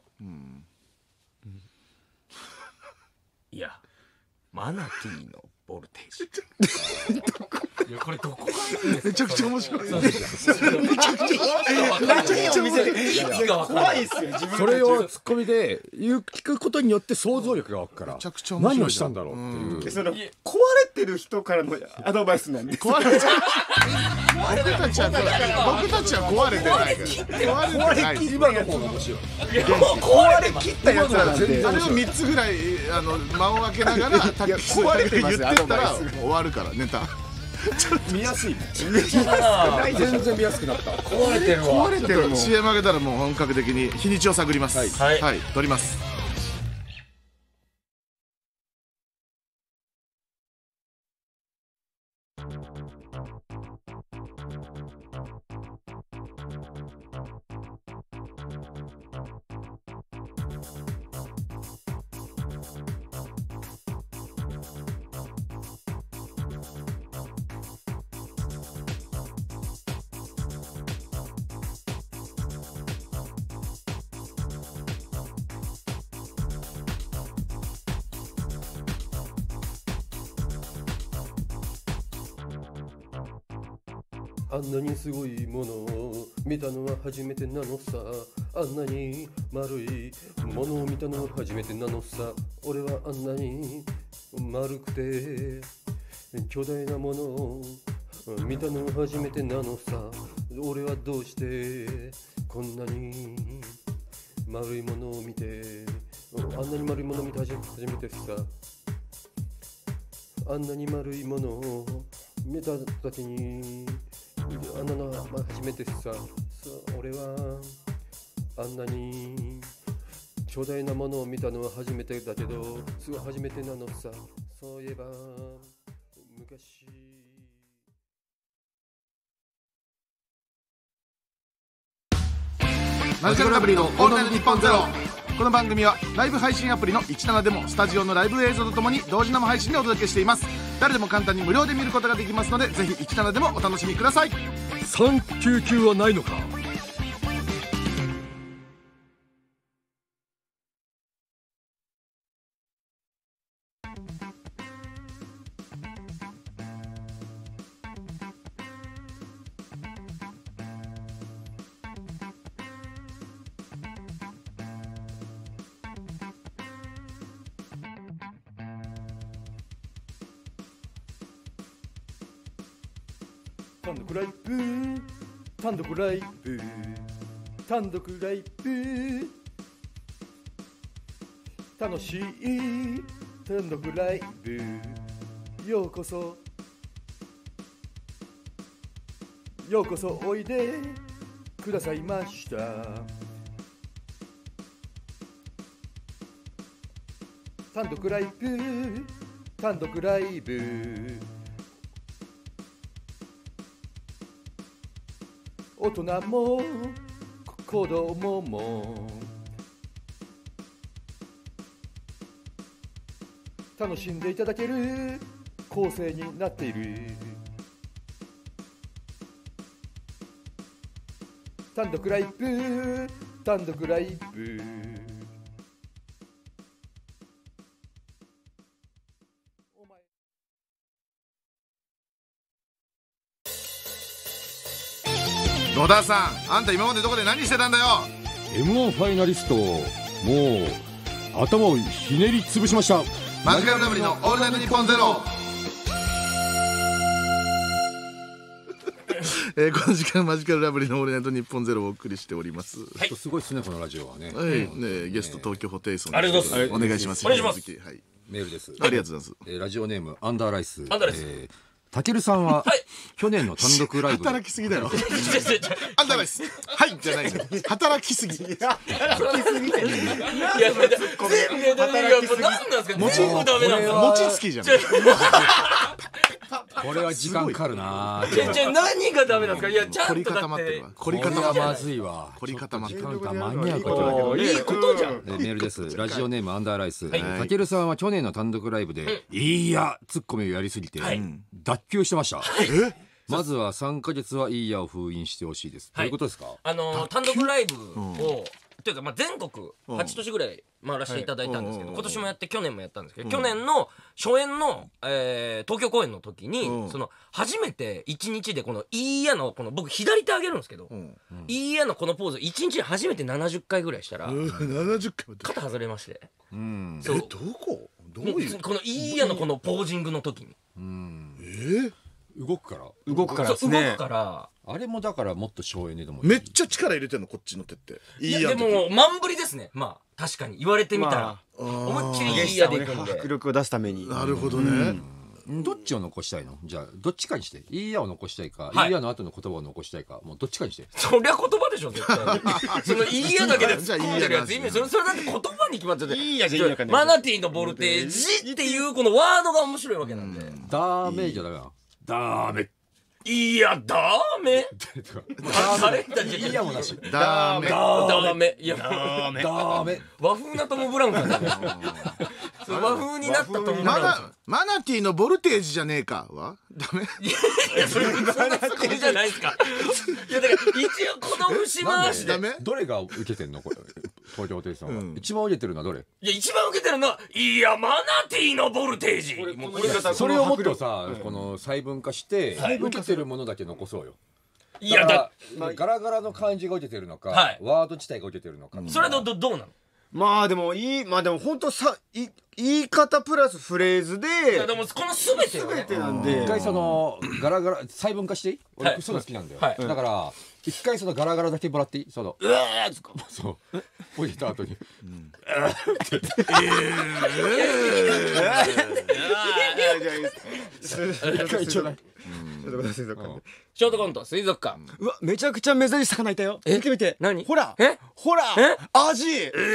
いやマナティのボルテージ。いやこれどこがめちゃくちゃ面白い。 怖いっすよ。 それをツッコミで聞くことによって想像力が湧くから何をしたんだろうっていう。 その壊れてる人からのアドバイスなんで。 壊れちゃう。僕たちは壊れてないから。壊れてない。 今の方が面白い。 壊れ切ったやつらなんで。 あれを3つぐらい間を空けながら壊れて言ってったら終わるからネタ。 見やすい。全然見やすくなった。 壊れてるわ。 壊れてる。CM 上げたらもう本格的に日にちを探ります。はい撮ります。 あんなにすごいものを見たのは初めてなのさ。あんなに丸いものを見たのは初めてなのさ。俺はあんなに丸くて巨大なものを見たのは初めてなのさ。俺はどうしてこんなに丸いものを見て、あんなに丸いものを見て初めてさ。あんなに丸いものを見た時にあんなのは初めてさ。俺はあんなに巨大なものを見たのは初めてだけど、すごい初めてなのさ。そういえば昔。 マジカルラブリーのオールナイトニッポンゼロ。この番組はライブ配信アプリの17でもスタジオのライブ映像とともに同時生配信でお届けしています。誰でも簡単に無料で見ることができますので、ぜひ17でもお楽しみください。 399はないのか。 単独ライブ単独ライブ単独ライブ楽しい単独ライブ、ようこそおいでくださいました。単独ライブ単独ライブ、大人も子供も楽しんでいただける構成になっている。単独ライブ単独ライブ、 野田さん、あんた今までどこで何してたんだよ。 M1 ファイナリスト、もう頭をひねり潰しました。 マジカルラブリーのオールナイトニッポンゼロ。この時間マジカルラブリーのオールナイトニッポンゼロをお送りしております。 はい、すごいですねこのラジオはね。 ね、ゲスト東京ホテイソン、 ありがとうございます。 お願いします。 お願いします。 はい、 メールです。 ありがとうございます。 ラジオネームアンダーライス。 アンダーライス。 たけるさんは、去年の単独ライブで働きすぎだよ。あんたです。はいじゃないの。働きすぎ。 いや、全部働きすぎ。何なんですか。全部ダメなんですか。 餅つきじゃん。 これは時間かかるな。 何がダメなんですか。いや、ちゃんとだって。 凝り固まってるわ。まずいわ。 凝り固まってる。 時間が間に合うことだけど。 いいことじゃん。 メールです。ラジオネームアンダーライス。たけるさんは去年の単独ライブでいいやツッコミをやりすぎて脱臼してました。まずは3ヶ月はいいやを封印してほしいです。どういうことですか。 単独ライブをというか、全国8都市ぐらい回らせていただいたんですけど、今年もやって去年もやったんですけど、去年の初演の東京公演の時に、その初めて1日でこのいいやのこの僕左手上げるんですけど、いいやのこのポーズ1日で初めて70回ぐらいしたら 70回肩外れまして。 どこどういうこのいいやのこのポージングの時に動くから動くからあれもだからもっと省エネでもめっちゃ力入れてんのこっちの手って。 いやでも満振りですね。まあ確かに言われてみたら思いっきりいいやでいくんで迫力を出すために。 なるほどね。 どっちを残したいの。じゃあどっちかにして。いいやを残したいか、いいやの後の言葉を残したいか、もうどっちかにして。 そりゃ言葉でしょ絶対。そのいいやだけで突っ込んでるやつ意味それだって言葉に決まっちゃって、 いいやじゃいいのかね。 マナティーのボルテージっていうこのワードが面白いわけなんで。 ダメじゃダメな。ダメ。 いやダメ。 いいやもなし。 ダメ。いやダメ。 和風なトム・ブラウンさんだね。和風になったトム・ブラウン。 マナティーのボルテージじゃねえかはダメ。 いやそんなツッコミじゃないですか。いやだから一応この節回しダメ。 どれが受けてんのこれ。東京ホテイソンは一番受けてるのはどれ。 いや一番受けてるのはいやマナティーのボルテージ。 それをもっとさこの細分化して受けてるものだけ残そうよ。 いやだガラガラの漢字が受けてるのか、 はいワード自体が受けてるのか、 それはどうなの？ まあでも本当言い方プラスフレーズでいやでもこの全てよね。 全てなんで一回そのガラガラ細分化していい？俺そういうの好きなんだよ、 はいだから一回そのガラガラだけもらっていい？そのうわーつかそう置いた後にちょっとショートコント水族館。 うわめちゃくちゃ珍しい魚いたよ。見てみて。 何？ ほらえほらアジ。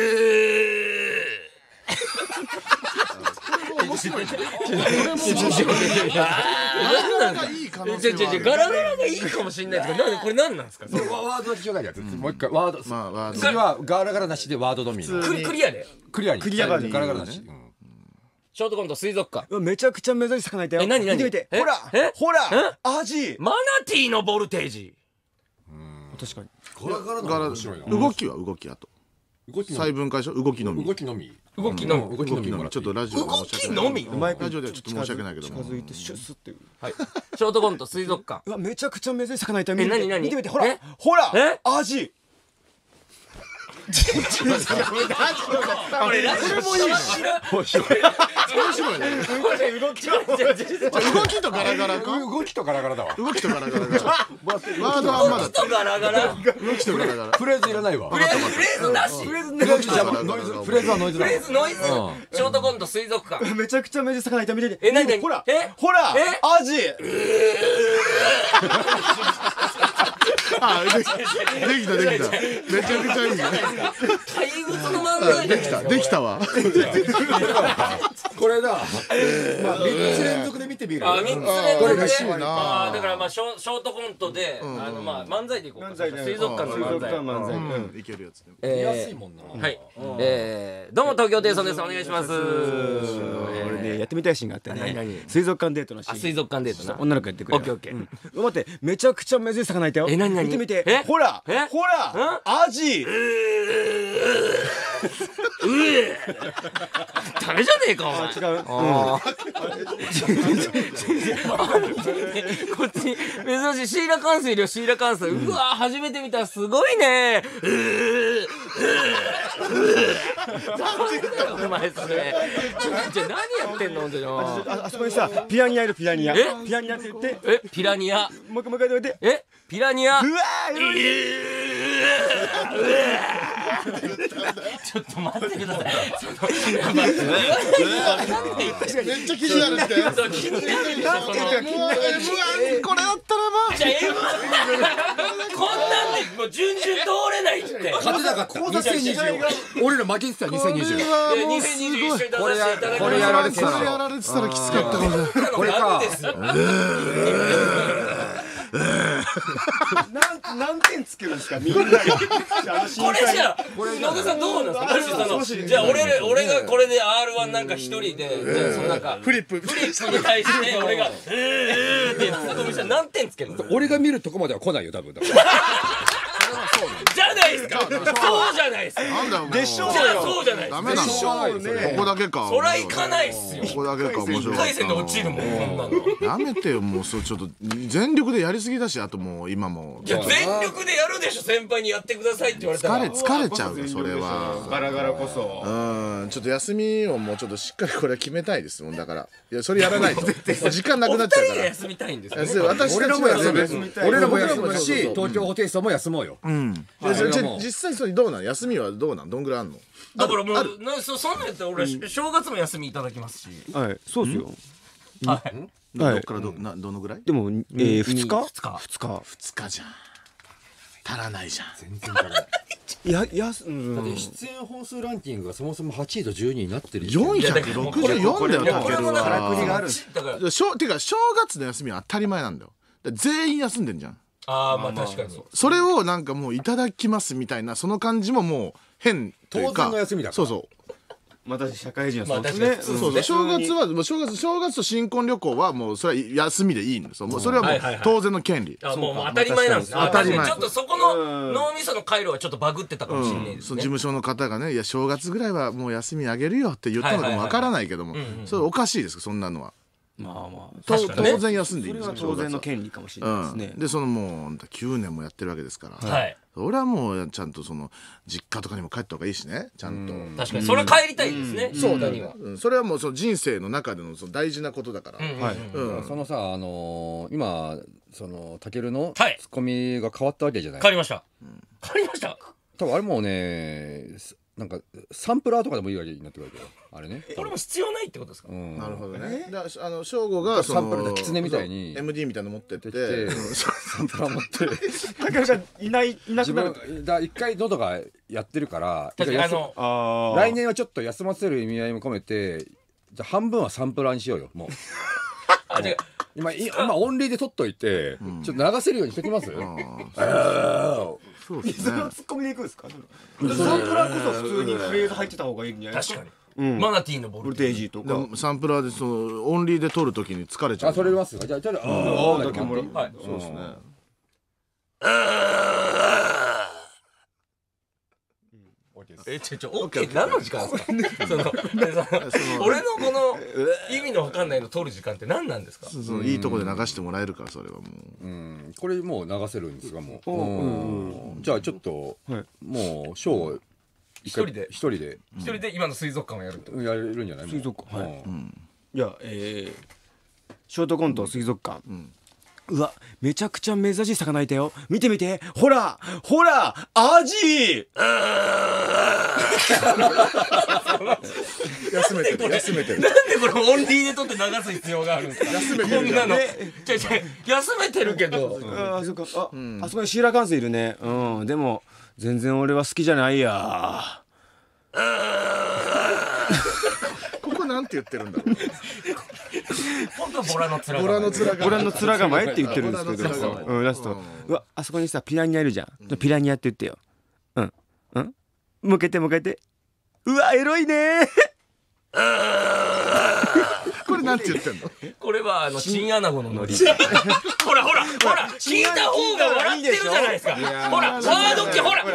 面白いね。 なんかいい可能性はある。 ガラガラがいいかもしれないですけど、これ何なんですか？ ワードだけ紹介るやつ、もう一回ワード、 まあワード次はガラガラなしでワードのみのクリアで。 クリアにクリアバージョンガラガラなし、 ショートコント水族館。 うわめちゃくちゃ珍しい魚いたよ。 何見てみて。 えほらえほらアジ。 マナティーのボルテージ。 確かに。 ガラガラの方が面白いな。 動きは動きあと動きの細分解消動きのみ。 動きのみ動きの動きのみもらっていいちょっとラジオで動申し訳ないきのみ。 ラジオではちょっと申し訳ないけども。 近づいてシュッスっていう。 はい。ショートコント水族館。 うわめちゃくちゃ珍しい魚いたよ。見てみて何見てみて。ほらえほらえアジ。 これラジオもいい。 面白いね。 動き動きとガラガラか。 動きとガラガラだわ。 動きとガラガラが。ワードはあんまだった。 とガラガラ。 動きとガラガラ。 フレーズいらないわ。 フレーズなし。 フレーズノイズ、フレーズはノイズだわ。 フレーズノイズ。ショートコント水族館。 めちゃくちゃ珍しい魚いた。見てみて。 何ほらえほらえアジ。 あ、できた。めちゃくちゃいいね。 怪物の漫才できたわ。 これだ。まあ3つ連続で見てみる。 あ、3つ連こ続で。 れ嬉しいな。 だからまあショートコントでまあ漫才でいこうか。水族館の漫才。 うん、いけるやつ。 見やすいもんな。 はい。どうも東京テイソンです。お願いします。 俺ねやってみたいシーンがあって何ね。水族館デートのシーン。 水族館デートな。 女の子やってくれ。 オッケーオッケー。 待ってめちゃくちゃ珍しい魚いたよ。 何見てみて。 えほらえほらアジ。 ダメじゃねえかお前。 違う。 こっち珍しいシーラカンスいるよ。シーラカンス。うわ初めて見た。すごいね。お前それ。じゃ何やってんの本当に。 あそこにさピラニアいる。ピラニア。 えピラニアって言って。 ピラニア。 もう一回言って。 えピラニア。 うわちょっと待ってください。 めっちゃ気になるって。 気になるでしょ。 これだったらば。 じゃあこんなんでもう順々通れないって。 勝てなかった。2020。俺ら負けてた2020。 2020一緒に出させていただきます。 これやられてたそれやられてたらきつかったかもしれない。 これか。 何点つけるんですかみんなが。 これじゃあ野田さんどうなんですか。もしじゃあ俺がこれで R1 なんか一人でじゃあそのなんかフリップに対して俺がってツッコミしたら何点つけるの。 俺が見るとこまでは来ないよ多分。 じゃないですか。そうじゃないですか。 なんだよもう。 でしょうじゃあそうじゃないですか。 ダメなの。ここだけか。 そら行かないっすよ。 ここだけか面白 1 かっ回戦で落ちるもんこんなの。 た。やめてよもうそうちょっと全力でやりすぎだしあともう今もいや全力でやるでしょ。先輩にやってくださいって言われたら。 疲れちゃうよそれは。 ガラガラこそ。 ちょっと休みをもうちょっとしっかりこれは決めたいですもんだからいやそれやらないと時間なくなっちゃうから。 お二人で休みたいんですよ。 私たちは休む。 俺らも休むし東京ホテイソンも休もうよ。 実際それどうなん休みはどうなんどんぐらいあんの。 だからもうそんなんやったら俺正月も休みいただきますし。 はいそうですよ。 はいどっからどのぐらい。 でも2日 2日 2日じゃん足らないじゃん。 全然足らない。 だって出演本数ランキングがそもそも8位と12位になってる時点で 464だよたけるは。 からくりがある。だからてか正月の休みは当たり前なんだよ。全員休んでんじゃん。 ああまあ確かに。 それをなんかもういただきますみたいなその感じももう変というか。 当然の休みだから。 そうそうまた社会人はまあ確かに普通そうそう正月はもう正月と新婚旅行はもうそれは休みでいいんですよ。もうそれはもう当然の権利。 もう当たり前なんです。 当たり前ちょっとそこの脳みその回路はちょっとバグってたかもしれないですね。 その事務所の方がねいや正月ぐらいはもう休みあげるよって言ったのかもわからないけどもそれおかしいですそんなのは。 まあまあ当確かにね。 然休んでいいんですよ。 当然の権利かもしれないですね。 でそのもう9年もやってるわけですから、 はい。 俺はもうちゃんとその実家とかにも帰った方がいいしね、ちゃんと。 確かにそれは帰りたいですね。そうだには。 それはもうその人生の中でのその大事なことだから。 そのさ今そのタケルのはいツッコミが変わったわけじゃない。 帰りました。帰りました。 多分あれもうねなんかサンプラーとかでもいいわけになってくるわけよあれね。 これも必要ないってことですか。 なるほどね。省吾がそサンプルので狐みたいに MD みたいなの持ってってサンプラー持って竹内さんいな自くなる。 分一回喉がやってるから確かに来年はちょっと休ませる意味合いも込めてじゃあ半分はサンプラーにしようよもう。 違う。 今オンリーで撮っといてちょっと流せるようにしときます。 そうですね。 ツッコミでいくんですか。サンプラーこそ普通にフレーズ入ってた方がいいんじゃないですか。 確かに。マナティーのボボルルテージ。 テージとか。 でもサンプラーでそのオンリーで撮るときに疲れちゃう。 それますじゃあだけもらう。 はい。 そうですね。 オッケー何の時間ですか。その俺のこの意味のわかんないの撮る時間って何なんですか。 そのいいとこで流してもらえるからそれはもう。 これもう流せるんですがもうじゃあちょっともうショー一人で今の水族館をやると。 やれるんじゃない。 水族館。はい。いやショートコント水族館。うわめちゃくちゃ珍しい魚いたよ。見て見てほらアジ。 休めてる。 なんでこれオンリーで撮って流す必要があるんですか。休めてる。こんなの。休めてるけど。 そっかあそこにシーラカンスいるね。でも全然俺は好きじゃないや。 ここなんて言ってるんだろう。 本当ボラの面が。 ボラの面構えって言ってるんですけど、ラストうわあそこにさピラニアいるじゃん。ピラニアって言ってよ。向けてうわエロいね。 これなんて言ってんの。 これはチンアナゴのノリ。ほら聞いた方が笑ってるじゃないですか。ほらワードってほら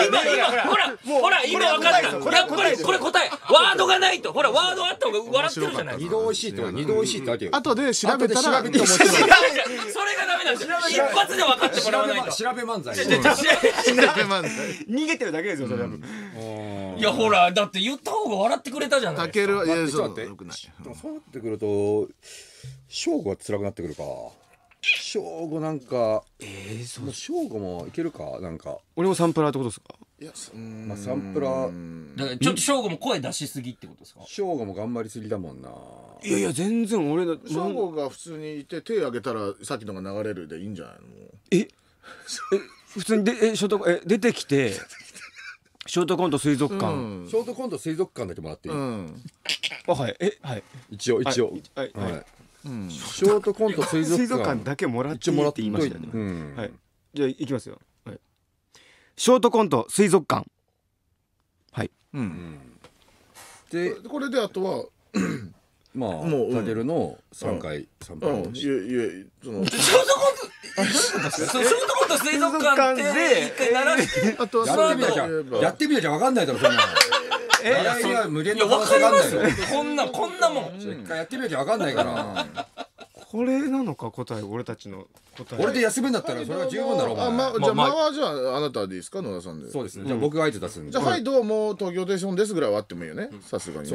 今分かった。やっぱりこれ答えワードがないと。ほらワードあった方が笑ってるじゃないですか。 二度美味しいってわけよ。 後で調べたらそれがダメなんですよ。一発で分かってもらわないと。 調べ漫才逃げてるだけですよそれは。 いやほらだって言った方が笑ってくれたじゃないですか。 タケルはいやちょっと待ってよくない。 そうなってくると翔吾は辛くなってくるか。翔吾なんか翔吾もいけるかなんか。 俺もサンプラーってことですか。 いやまあサンプラーだからちょっと翔吾も声出しすぎってことですか。 翔吾も頑張りすぎだもんな。 いや全然俺のショーゴが普通にいて手挙げたらさっきのが流れるでいいんじゃないの。 普通にショート出てきてショートコント水族館。 ショートコント水族館だけもらっていい。 はいはい一応はいショートコント水水族館族館だけもらっていいって言いましたよね。 うんはいじゃあいきますよ。ショートコント水族館。はい。 でこれであとはまあもうタケルの3回3回ショショートコント水族館って一回鳴らしてあとはやってみなきゃ分かんないだろそんなの。笑いには無限の可能分かり性があるんだよ。 ますよ。こんなもん。 一回やってみなきゃ分かんないから。 これなのか答え俺たちの答え。 俺で休むんだったらそれは十分だろお前。 じゃあ間はじゃああなたでいいですか野田さんで。 そうですね。じゃあ僕が相手出すんで。 じゃあはいどうも東京テイションですぐらいはあってもいいよねさすがにね。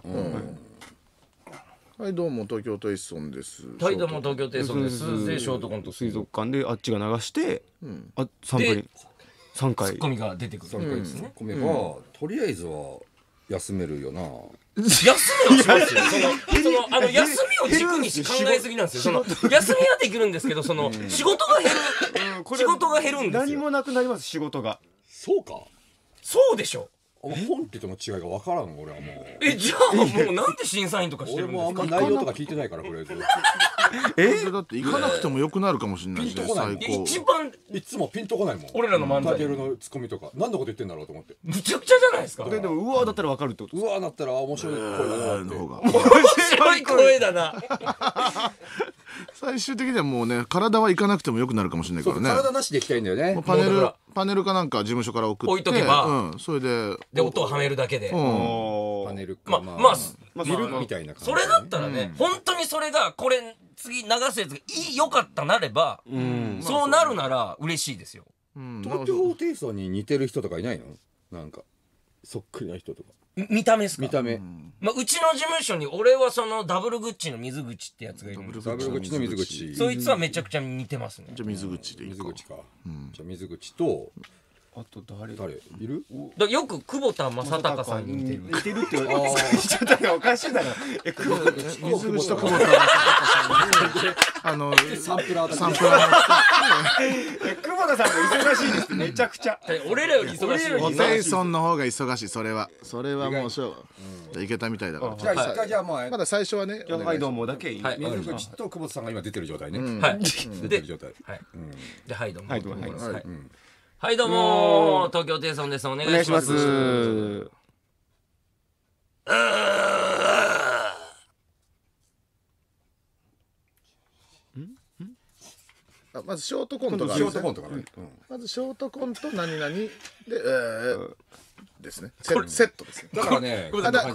はいどうも東京テイソンです。 はいどうも東京テイソンです。でショートコント水族館であっちが流してサンプリン3回ツッコミが出てくる。 ツッコミがとりあえずは休めるよな。 休みはしますよ。休みを軸にして考えすぎなんですよ。休みはできるんですけど仕事が減るんですよ。 何もなくなります仕事が。 そうか。 そうでしょ。 本家との違いが分からん俺はもう。 じゃあもうなんで審査員とかしてるんですか。 俺もあんま内容とか聞いてないからとりあえず。 だって行かなくてもよくなるかもしれないしね最高。 一番いつもピンとこないもん。 俺らの漫才タケルのツッコミとか何のこと言ってんだろうと思って。 むちゃくちゃじゃないですか。 でもうわだったら分かるってこと。 うわなったら面白い声だなって。 の方が面白い声だな。 最終的にはもうね体は行かなくてもよくなるかもしれないからね。 体なしで行きたいんだよね。 パネルかなんか事務所から送って置いとけばそれで音をはめるだけで。 パネルまかあビルみたいな感じ。 それだったらね、本当にそれがこれ次流すやつが良かったなれば、そうなるなら嬉しいですよ。 東京ホテイソンに似てる人とかいないの？なんかそっくりな人とか。 見た目ですか？ 見た目。 まあうちの事務所に俺はそのダブルグッチの水口ってやつがいるんです。 ダブル口の水口。 そいつはめちゃくちゃ似てますね。 じゃあ水口でいいか。 水口か。じゃあ水口とあと誰いる？ だよく久保田正孝さんに似てる。 似てるってちょっとおかしいだろ。 水口と久保田正孝さんサンプラーの久保田さんも忙しいです。めちゃくちゃ。 俺らより忙しい。 ホテイソンの方が忙しい。それはもうじゃあいけたみたいだから。 じゃあ一回じゃあまだ最初はね。 はいどうもだけいい。 水口と久保田さんが今出てる状態ね。 はい。 出てる状態。 はい。ではいどうも。 はいどうもはいどうも東京ホテイソンです。お願いします。 まずショートコントがある。 ショートコントからね。 まずショートコント何々でですね。セットですね。 だからね、 それは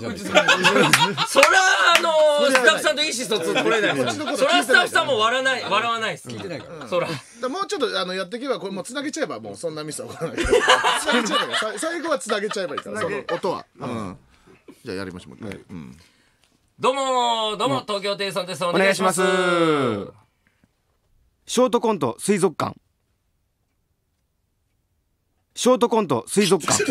スタッフさんと意思疎通取れない。それはスタッフさんも笑わないです。聞いてないから。そら。 もうちょっとやっていけばこれもうつなげちゃえばもうそんなミスは起こらない。つなげちゃえば最後はつなげちゃえばいいから。その音は。じゃあやりましょう。 どうも東京ホテイソンです。おお願いします。ショートコント水族館。ショートコント水族館。 それ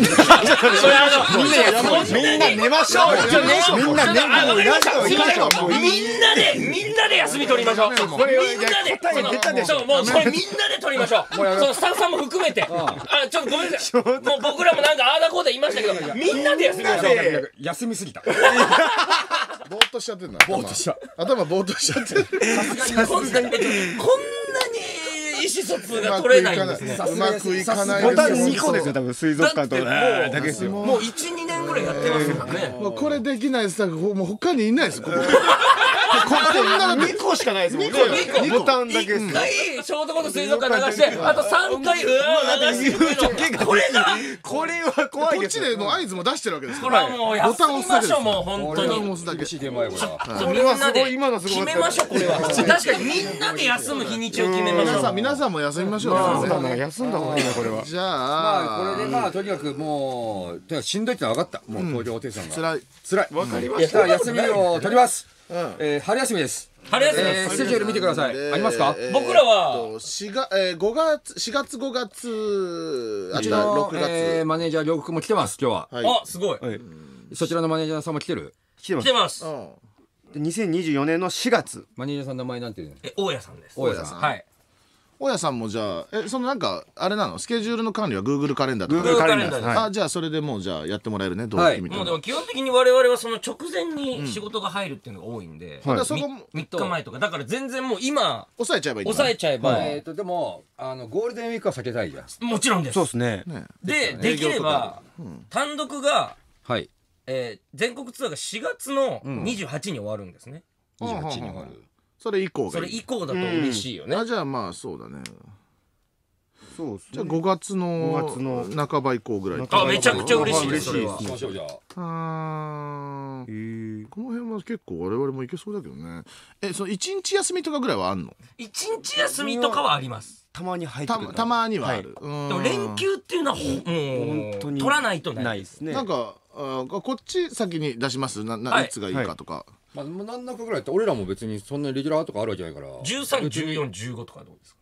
みんな寝ましょう。みんな寝ましょう。 みんなで休み取りましょう。みんなで答え出たでしょ。 もうそれみんなで取りましょう。そのスタッフさんも含めて。ちょっとごめんなさい。もう僕らもなんかああだこうだ言いましたけど、みんなで休みましょう。 休みすぎた。 ぼーっとしちゃってんだ。 ぼーっとした。 頭ぼーっとしちゃってる。 こんなに意思疎通が取れないんですね。 うまくいかないボタンです 2個ですよ多分水族館とだけですよ。 もう 1,2 年ぐらいやってますもんね。 もうこれできないスタッフもう他にいないですここ。 こんなの2個しかないですもんね。ボタンだけです。 1回ショートコント水族館流して、あと3回流してこれが怖いです。 こっちでもう合図も出してるわけですかこれはもう休みましょう。もう本当に押すだけ。 これはすごい今のすごい。 決めましょう。これは確かにみんなで休む日にちを決めましょう。 皆さんも休みましょう。 休んだ方がいいなこれは。 じゃあこれでとにかくもうしんどいってのは分かった。もう東京ホテイソンが辛い。 わかりました。休みを取ります。春休みです。 春休みです。 スケジュール見てください。ありますか？ 僕らは 4月5月あと6月マネージャー両国も来てます今日は。 あ、すごい。 そちらのマネージャーさんも来てる？ 来てます。 で2024年の4月。 マネージャーさんの名前なんていうの？ 大家さんです。 大家さん。 はい。 大家さんもじゃあそのなんかあれなのスケジュールの管理は Google カレンダーとか Google カレンダーです。 じゃあそれでもうじゃあやってもらえるね同期みたいな。 もうでも基本的に我々はその直前に仕事が入るっていうのが多いんで、 そこも 3日前とかだから全然もう今抑えちゃえばいい。 抑えちゃえばでもゴールデンウィークは避けたいじゃん。 もちろんです。 そうですね。 でできれば単独がはい全国ツアーが4月の28に終わるんですね。 28に終わる。 それ以降がいい。 それ以降だと嬉しいよね。 じゃあまあそうだね。 そうですね。 じゃあ5月の半ば以降ぐらい。 あ、めちゃくちゃ嬉しいです。それは。 しましょうじゃあ。 この辺は結構我々もいけそうだけどね。その1日休みとかぐらいはあんの ？1日休みとかはあります。 たまに入ってくる。 たまにはある。 でも連休っていうのはもう取らないとないですね。 なんかこっち先に出します。いつがいいかとか。 まあ何らかぐらいって俺らも別にそんなにレギュラーとかあるわけじゃないから。 13、14、15とかどうですか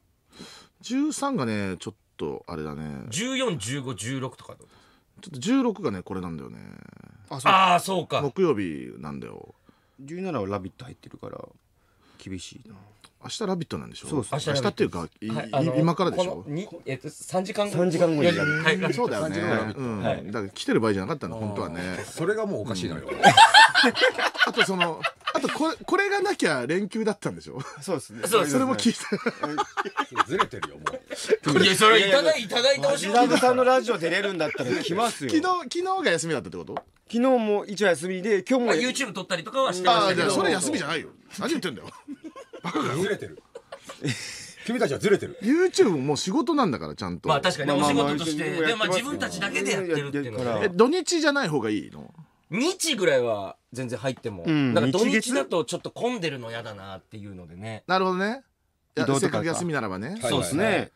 ？13がねちょっとあれだね。 14、15、16とかどうですか？ ちょっと16がねこれなんだよね。 ああそうか。 木曜日なんだよ。 17はラビット入ってるから厳しいな。 明日ラビットなんでしょ？ そうです。 明日っていうか今からでしょ ？3時間後にそうだよね。だから来てる場合じゃなかったの本当はね。 それがもうおかしいのよ。 あとこれがなきゃ連休だったんでしょ？ そうですね。 それも聞いた。 ずれてるよもう。 いやそれいただいてほしい。 ラブさんのラジオ出れるんだったら来ますよ。 昨日が休みだったってこと？ 昨日も一応休みで今日も YouTube 撮ったりとかはしてましたけど。 それ休みじゃないよ。何言ってんだよ。 ずれてる。君たちはずれてる。 YouTube も仕事なんだからちゃんと。 まあ確かにお仕事としてで自分たちだけでやってるっていうのは土日じゃない方がいいの？ 日ぐらいは全然入っても、なんか土日だとちょっと混んでるの嫌だなっていうのでね。 なるほどね。 移動とかせっかく休みならばね。 そうですね。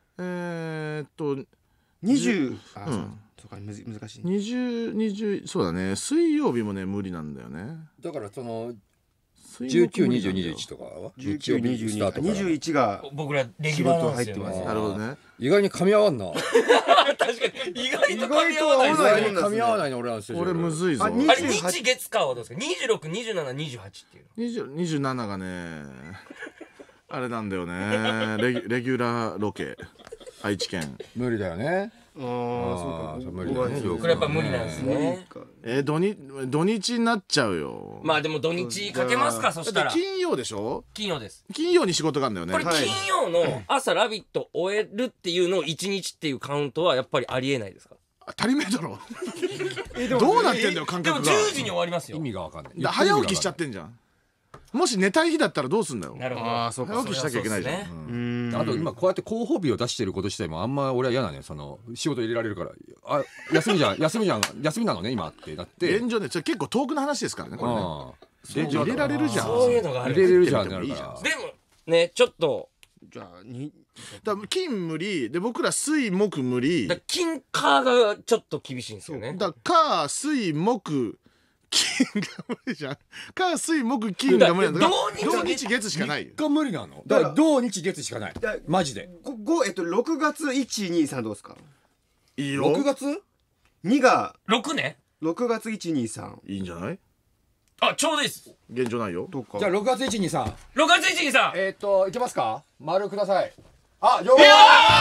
20、 そうか難しい。 20そうだね。水曜日もね無理なんだよね。 だからその 19、 20、21とかは 19、22、21が僕らレギュラーなんですよね。 なるほどね。 意外に噛み合わんな。 確かに意外と噛み合わない意外に噛み合わないの俺なんですよ。 俺むずいぞ。 あれ日月火はどうですか。26、27、28っていうの。 27がねあれなんだよね。レギュラーロケ愛知県無理だよね。 そうか。 無理だね。 これやっぱ無理なんですね。 土日になっちゃうよ。 まあでも土日かけますか。そしたら金曜でしょ。 金曜です。 金曜に仕事があるんだよね。 これ金曜の朝ラビット終えるっていうのを1日っていうカウントはやっぱりありえないですか。 当たり前だろ。どうなってんだよ感でも覚が。 10時に終わりますよ。 意味がわかんない。 早起きしちゃってんじゃん。もし寝たい日だったらどうすんだよ。 なるほど。 早起きしなきゃいけないじゃん。 あと今こうやって広報日を出してること自体もあんま俺は嫌だね。その仕事入れられるから、あ、休みなのね今ってなって。 現状ね、それ結構遠くの話ですからねこれね。入れられるじゃん。 そういうのがある。 入れれるじゃん。 でもね、ちょっとじゃあ金無理で、僕ら水木無理。 金火がちょっと厳しいんですよね。 だ火水木金が無理じゃん。火水木金が無理なんだから。土日月しかないよ。 が無理なの。だから土日月しかない。マジで。 6月1、2、3どうですか。 いいよ。 6月 2が 6ね。 6月1、2、3 いいんじゃない。 あ、ちょうどいいです。 現状ないよ。 じゃあ6月1、2、3。 6月1日さん、 いけますか。丸ください。あ、よー。 これ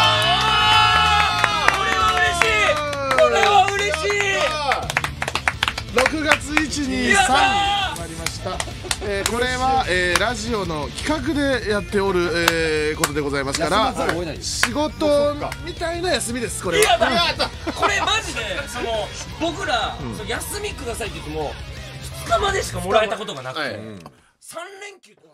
は嬉しい。これは嬉しい。 6月123決まりました。これは、ラジオの企画でやっておる、ことでございますから仕事みたいな休みです。これはこれマジで僕ら、休みくださいって言っても2日までしかもらえたことがなくて、3連休って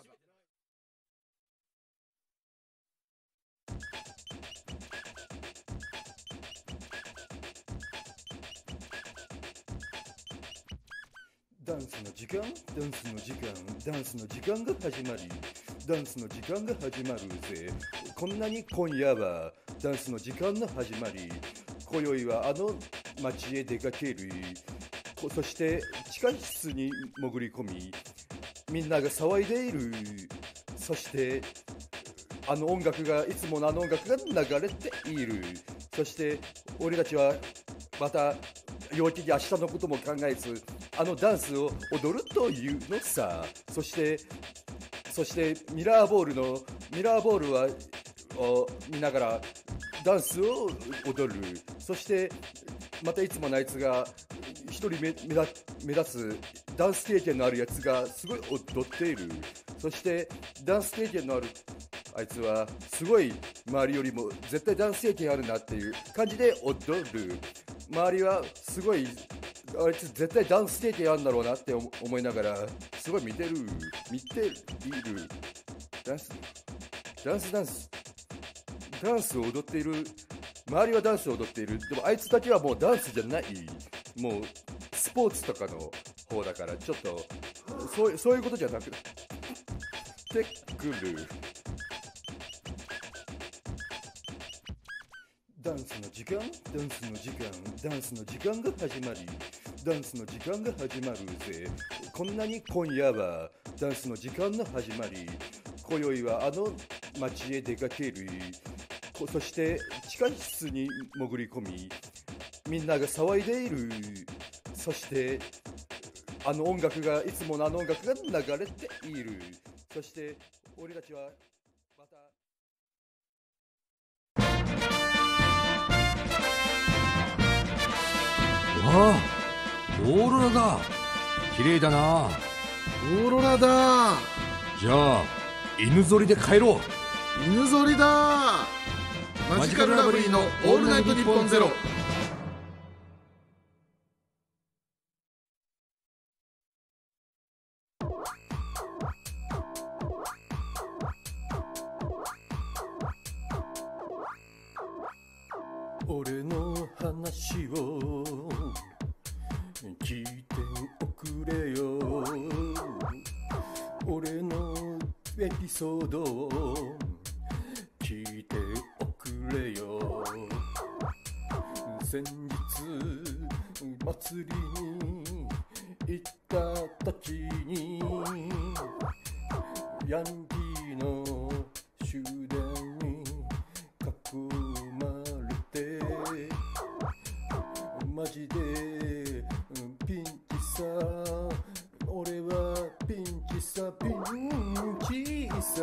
ダンスの時間、ダンスの時間、ダンスの時間が始まり、ダンスの時間が始まるぜ。こんなに今夜はダンスの時間の始まり。今宵はあの街へ出かける。そして地下室に潜り込み、みんなが騒いでいる。そしてあの音楽が、いつものあの音楽が流れている。そして俺たちはまた陽気に明日のことも考えず、あのダンスを踊るというのさ。そしてミラーボールを見ながらダンスを踊る。そしてまたいつものあいつが一人目立つダンス経験のあるやつがすごい踊っている。そしてダンス経験のあるあいつはすごい周りよりも絶対ダンス経験あるなっていう感じで踊る。周りはすごいあいつ絶対ダンス経験あるんだろうなって思いながらすごい見ている。ダンスを踊っている。周りはダンスを踊っている。でもあいつだけはもうダンスじゃない、もうスポーツとかの方だから、ちょっとそういうことじゃなくてくる。ダンスの時間、ダンスの時間、ダンスの時間が始まり、ダンスの時間が始まるぜ。こんなに今夜はダンスの時間の始まり。今宵はあの街へ出かける。そして地下室に潜り込み、みんなが騒いでいる。そしてあの音楽が、いつものあの音楽が流れている。そして俺たちはまたああ、オーロラだ。綺麗だな。 オーロラだ。 じゃあ犬ぞりで帰ろう。 犬ぞりだ。マジカルラブリーのオールナイトニッポンゼロ。 俺の話を聞いてソードを聞いておくれよ。先日祭りに行った時にヤンキーの集団に囲まれてマジでピンチさ、俺はピンチさ、ピンチさ、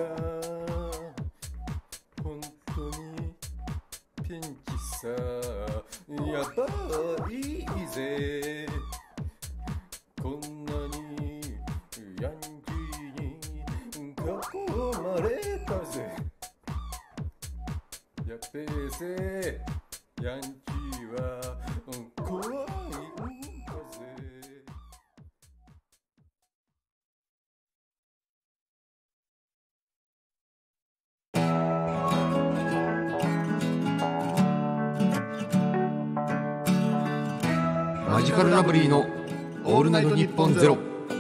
本当にピンチさ、やばいぜ、こんなにヤンキーに囲まれたぜ、やっべえぜ、ヤンキーは怖いんだぜ。 マジカルラブリーのオールナイトニッポンゼロ。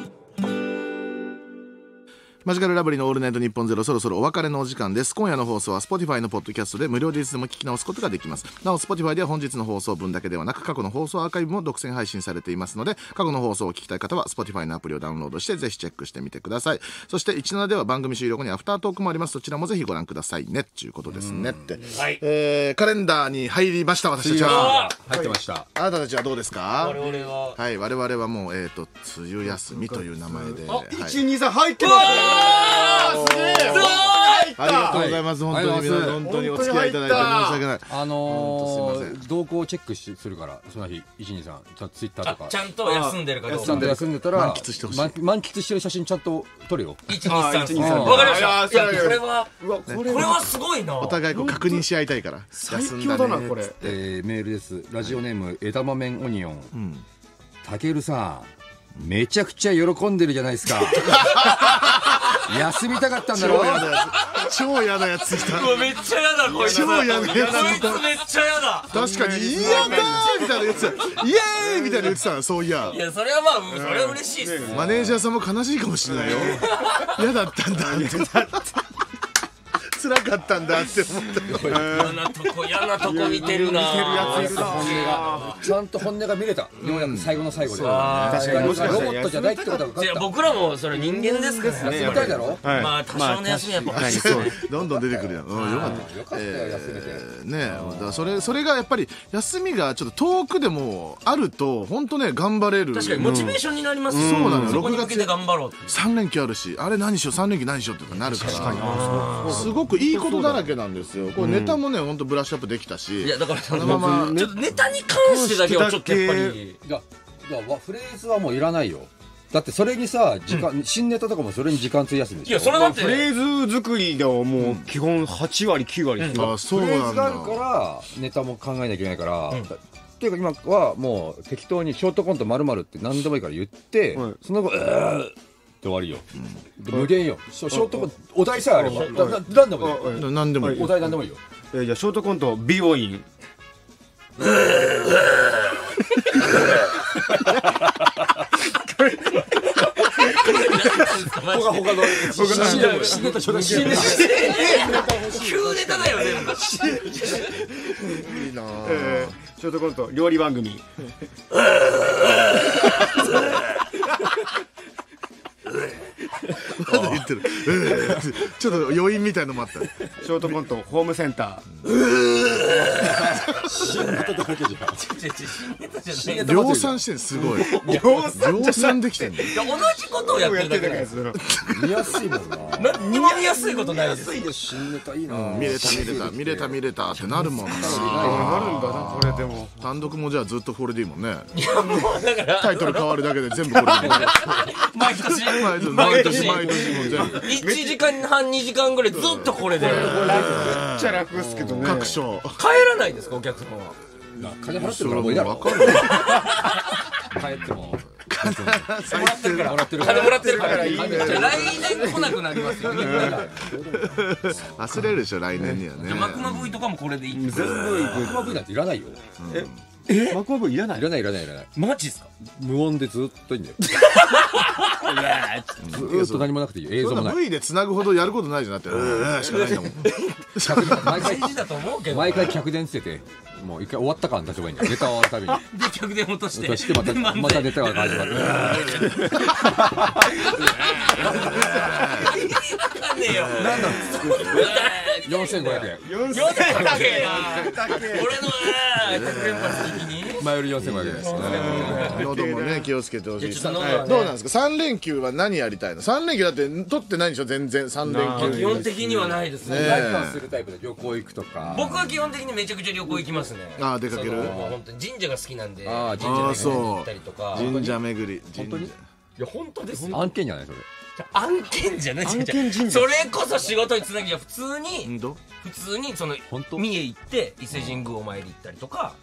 マジカルラブリーのオールナイトニッポンゼロ、そろそろお別れのお時間です。今夜の放送は Spotify のポッドキャストで無料でいつでも聞き直すことができます。なお Spotify では本日の放送分だけではなく過去の放送アーカイブも独占配信されていますので、過去の放送を聞きたい方は Spotify のアプリをダウンロードしてぜひチェックしてみてください。そして17では番組終了後にアフタートークもあります。そちらもぜひご覧くださいねっていうことですねって、 はい、 カレンダーに入りました。私たちは入ってました。 あなたたちはどうですか？ 我々ははい、我々はもう梅雨休みという名前で、はい、 123入ってます。 すげえ、ありがとうございます。本当に皆さん本当にお付き合いいただいて申し訳ない。 動向をチェックするからその日123ツイッターとかちゃんと休んでるかどうか、 ちゃんと休んでたら満喫してほしい。 満喫してる写真ちゃんと撮るよ。 123わかりました。いやこれはすごいな。 お互いこう確認し合いたいから。 最強だなこれ。 メールです。ラジオネーム枝豆オニオン。たけるさんめちゃくちゃ喜んでるじゃないですか。休みたかったんだろ。 超嫌なやつ来た。 めっちゃ嫌だこいつ。 超嫌なやつ。 こいつめっちゃ嫌だ。 確かに嫌だーみたいなやつ。イエーイみたいな言ってた。そういや。 いやそれはまあそれは嬉しいです。 マネージャーさんも悲しいかもしれないよ。嫌だったんだって。辛かったんだって思ったよ。 嫌なとこ見てるな。 ちゃんと本音が見れた。ようやく最後の最後で。 確かにロボットじゃないってことが分かった。 僕らもそれ人間ですからね。 休みたいだろ。 まあ多少の休みはやっぱ欲しいですね。 どんどん出てくるやん。よかったよ休めて。ね、だからそれがやっぱり休みがちょっと遠くでもあると本当ね頑張れる。 確かにモチベーションになりますよ。 そうなのよ。 そこに向けて頑張ろう。 3連休あるし、あれ何しよう3連休何しようってなるから。すごくいいことだらけなんですよ。これネタもね本当ブラッシュアップできたし。 いやだからそのままちょっとネタに関してだけはちょっとやっぱりフレーズはもういらないよ。だってそれにさ新ネタとかもそれに時間費やすんでしょ。 いやそれだってフレーズ作りではもう基本8割9割。 あ、そうフレーなんだ。 ズがあるからネタも考えなきゃいけないから。っていうか今はもう適当にショートコント〇〇って何でもいいから言ってその後終わりよ。無限よ。ショートコントお題さえあれば何でもいい。 何でもいい。 お題何でもいいよ。 じゃあショートコント美容院。 他の新ネタちょうだい。 旧ネタだよね。 いいな。 ショートコント料理番組。 まだ言ってる。ちょっと余韻みたいのもあった。 ショートコントホームセンター。 新ネタだけじゃん。 新ネタ量産してんすごい。量産できてんの。 同じことをやってるだけなんですよ。 見やすいもんな。 何にも見やすいことないです。 新ネタいいな。 見れたってなるもんな。 なるんだなこれでも。 単独もじゃあずっとこれでいいもんね。 いやもうだからタイトル変わるだけで全部これでいい。 毎年毎年も全部。 1時間半2時間ぐらいずっとこれで。 めっちゃ楽ですけどね。 各所。 帰らないですかお客様は。 金払ってるからもういいだろ。 分かる。 帰っても。 もらってるから。金もらってるからいいね。来年来なくなりますよみんなが。 忘れるでしょ来年にはね。 マクマ V とかもこれでいい。 全部マクマ V なんていらないよ。 マクマクいらないいらないマジっすか？ 無音でずっといいんだよ。ずっと何もなくていいよ。映像そんなもない。 V で繋ぐほどやることないじゃん。だってしかないんだもん。 大事だと思うけど毎回客電つけて、もう一回終わった感出せばいいんだよ。ネタ終わるたびに。 で客電落としてそしてまたネタが始まる。 わかんねえよ。 4500円。 4歳だけ俺の100連発的に前より4500円ですね。 喉もね気をつけてほしいし。 いやちょっと喉はねどうなんですか3連休は何やりたいの？3連休だって取ってないでしょ全然3連休。 基本的にはないですね。 ライブはするタイプで旅行行くとか。 僕は基本的にめちゃくちゃ旅行行きますね。 ああ出かける。 本当に神社が好きなんであー神社ああそ巡りに行うったりとか。 神社巡り。 本当にいや本当ですよ。 案件じゃないそれ。 案件じゃない。 案件神社それこそ仕事につなぎじゃ普通にどその本当三重行って伊勢神宮お参り行ったりとか。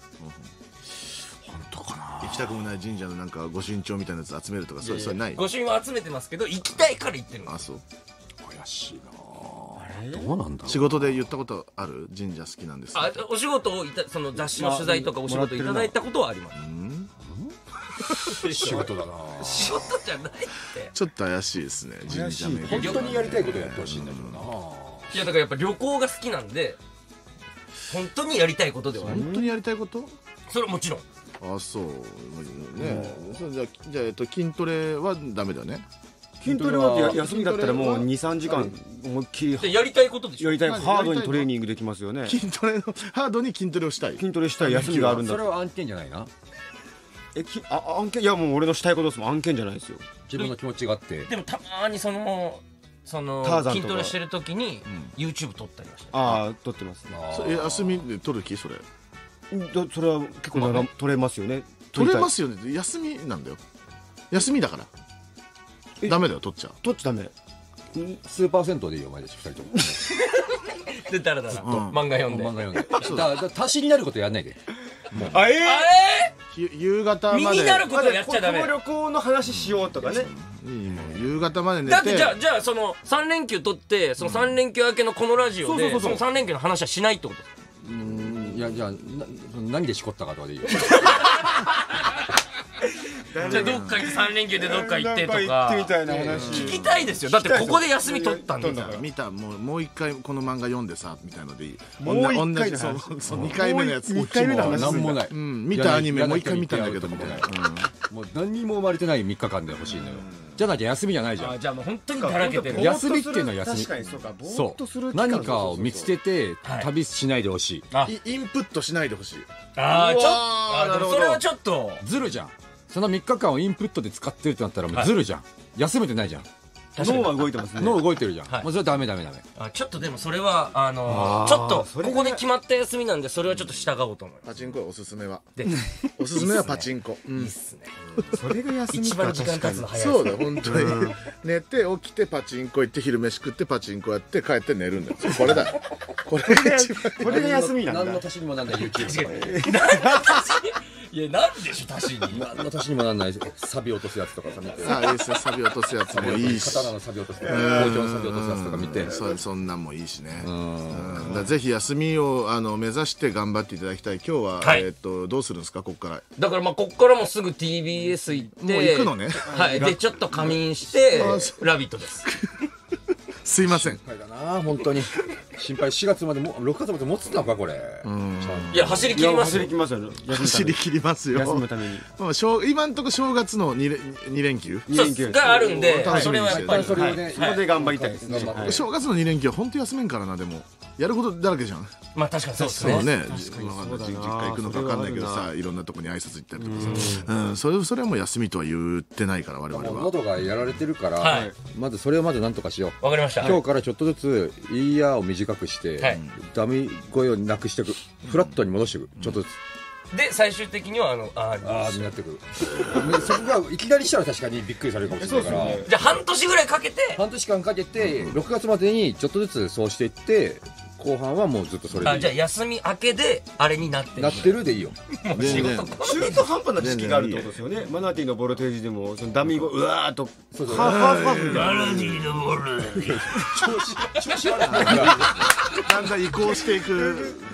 行きたくもない神社のなんか御朱印帳みたいなやつ集めるとかそれない。 御朱印は集めてますけど行きたいから行ってるんです。 あそう。 怪しいな。どうなんだろ仕事で言ったことある？神社好きなんです。 あお仕事をその雑誌の取材とかお仕事いただいたことはあります。 う。仕事だな。 仕事じゃないって。 ちょっと怪しいですね神社巡り。 本当にやりたいことやってほしいんだけどな。 いやだからやっぱ旅行が好きなんで本当にやりたいことではある。 本当にやりたいこと？ それはもちろん。 あそうね。そうじゃあ筋トレはダメだよね。 筋トレは休みだったらもう23時間思いっきりでやりたいことでしょ。 やりたいハードにトレーニングできますよね。 筋トレのハードに筋トレをしたい。 筋トレしたい休みがあるんだそれは案件じゃないな。 案件いやもう俺のしたいことですもん。案件じゃないですよ。 自分の気持ちがあって。 でもたまにそのターザンとか筋トレしてる時に YouTube 撮ったりはして。 ああ撮ってます。 休みで取る気それ？ それは結構取れますよね。 取れますよね。休みなんだよ。休みだからダメだよ取っちゃ。 取っちゃダメ。 スーパー銭湯でいいよお前たち2人とも。 でだらだら漫画読んで。 漫画読んで。だから足しになることやんないで。 夕方身までになることをやっちゃダメ。 この旅行の話しようとかね。 夕方まで寝だってて。 じゃあその3連休取ってその3連休明けのこのラジオでその3連休の話はしないってことですか？ いやじゃあ何でしこったかとかでいいよ。 じゃあどっか行って3連休でどっか行ってとなんか行ってみたいな話。 聞きたいですよ。だってここで休み取ったんだから。 見たもう一回この漫画読んでさみたいのでいい。 もう一回の話そう2回目のやつ。 もう一回目の話なんもない。 見たアニメもう一回見たんだけどみたいな。 もう何にも生まれてない3日間で欲しいのよ。じゃなきゃ休みじゃないじゃん。 じゃあもう本当にだらけてる。 休みっていうのは休み。 確かにそうか。ぼーそっとするう。何かを見つけてはい旅しないでほしい。 インプットしないでほしい。 あうわーでもそれはちょっとずるじゃん。その3日間をインプットで使ってるってなったらもうずるじゃん。休めてないじゃん。 脳は動いてますね。 脳動いてるじゃん。 はいもうそれダメダメ。 ちょっとでもそれはちょっとここで決まった休みなんでそれはちょっと従おうと思います。 パチンコおすすめは。 でおすすめはパチンコ。 いいっすね。 それが休みか。 一番時間経つの早いそうだよ本当に。寝て起きてパチンコ行って昼飯食ってパチンコやって帰って寝るんだよ。これだよ。これが一番。 これが休みなんだ。 何の足しにもなんない YouTube とか。 いやなんでしょ足しに。 何の足しにもなんないサビ落とすやつとかさ見て。 さあいいですね。サビ落とすやつもいいし。 刀のサビ落とすとか包丁のサビ落とすやつとか見て。 そんなんもいいしね。だからぜひ休みを目指して頑張っていただきたい。今日ははいどうするんですかここから。 だからまあこっからもすぐ TBS 行ってもう行くのねはいでちょっと仮眠してラビットです。 すいません。 心配だな本当に。心配4月までも6月まで持つのかこれ。 いや走り切りますよ走り。きますよ。 走り切りますよ。 休むために。 今んとこ正月の2連休。 そうっすがあるんで楽しみにしてそれはやっぱりそれをねそこで頑張りたいですね。はい正月の2連休は本当休めんからな。でもやることだらけじゃん。 まあ確かにそうですそうね。 ね。実家行くのか分かんないけどさ、いろんなとこに挨拶行ったりとかさ。それはもう休みとは言ってないから我々は。 喉がやられてるから、 はいまずそれをまず何とかしよう。 わかりました。 今日からちょっとずつ「いいや」を短くして、 はいダミ声をなくしていく、フラットに戻していく、ちょっとずつで最終的にはああになってくる。そこがいきなりしたら確かにびっくりされるかもしれないから、 じゃあ半年ぐらいかけて半年間かけて6月までにちょっとずつそうしていって、後半はもうずっとそれでいいじゃあ休み明けであれになってる。 なってるでいいよ。 全然中途半端な時期があるってことですよね。マナティーのボルテージでもそのダミー語うわーっとそうそうハーフハーフマナティーのボール。 調子悪いな。 だんだん移行していく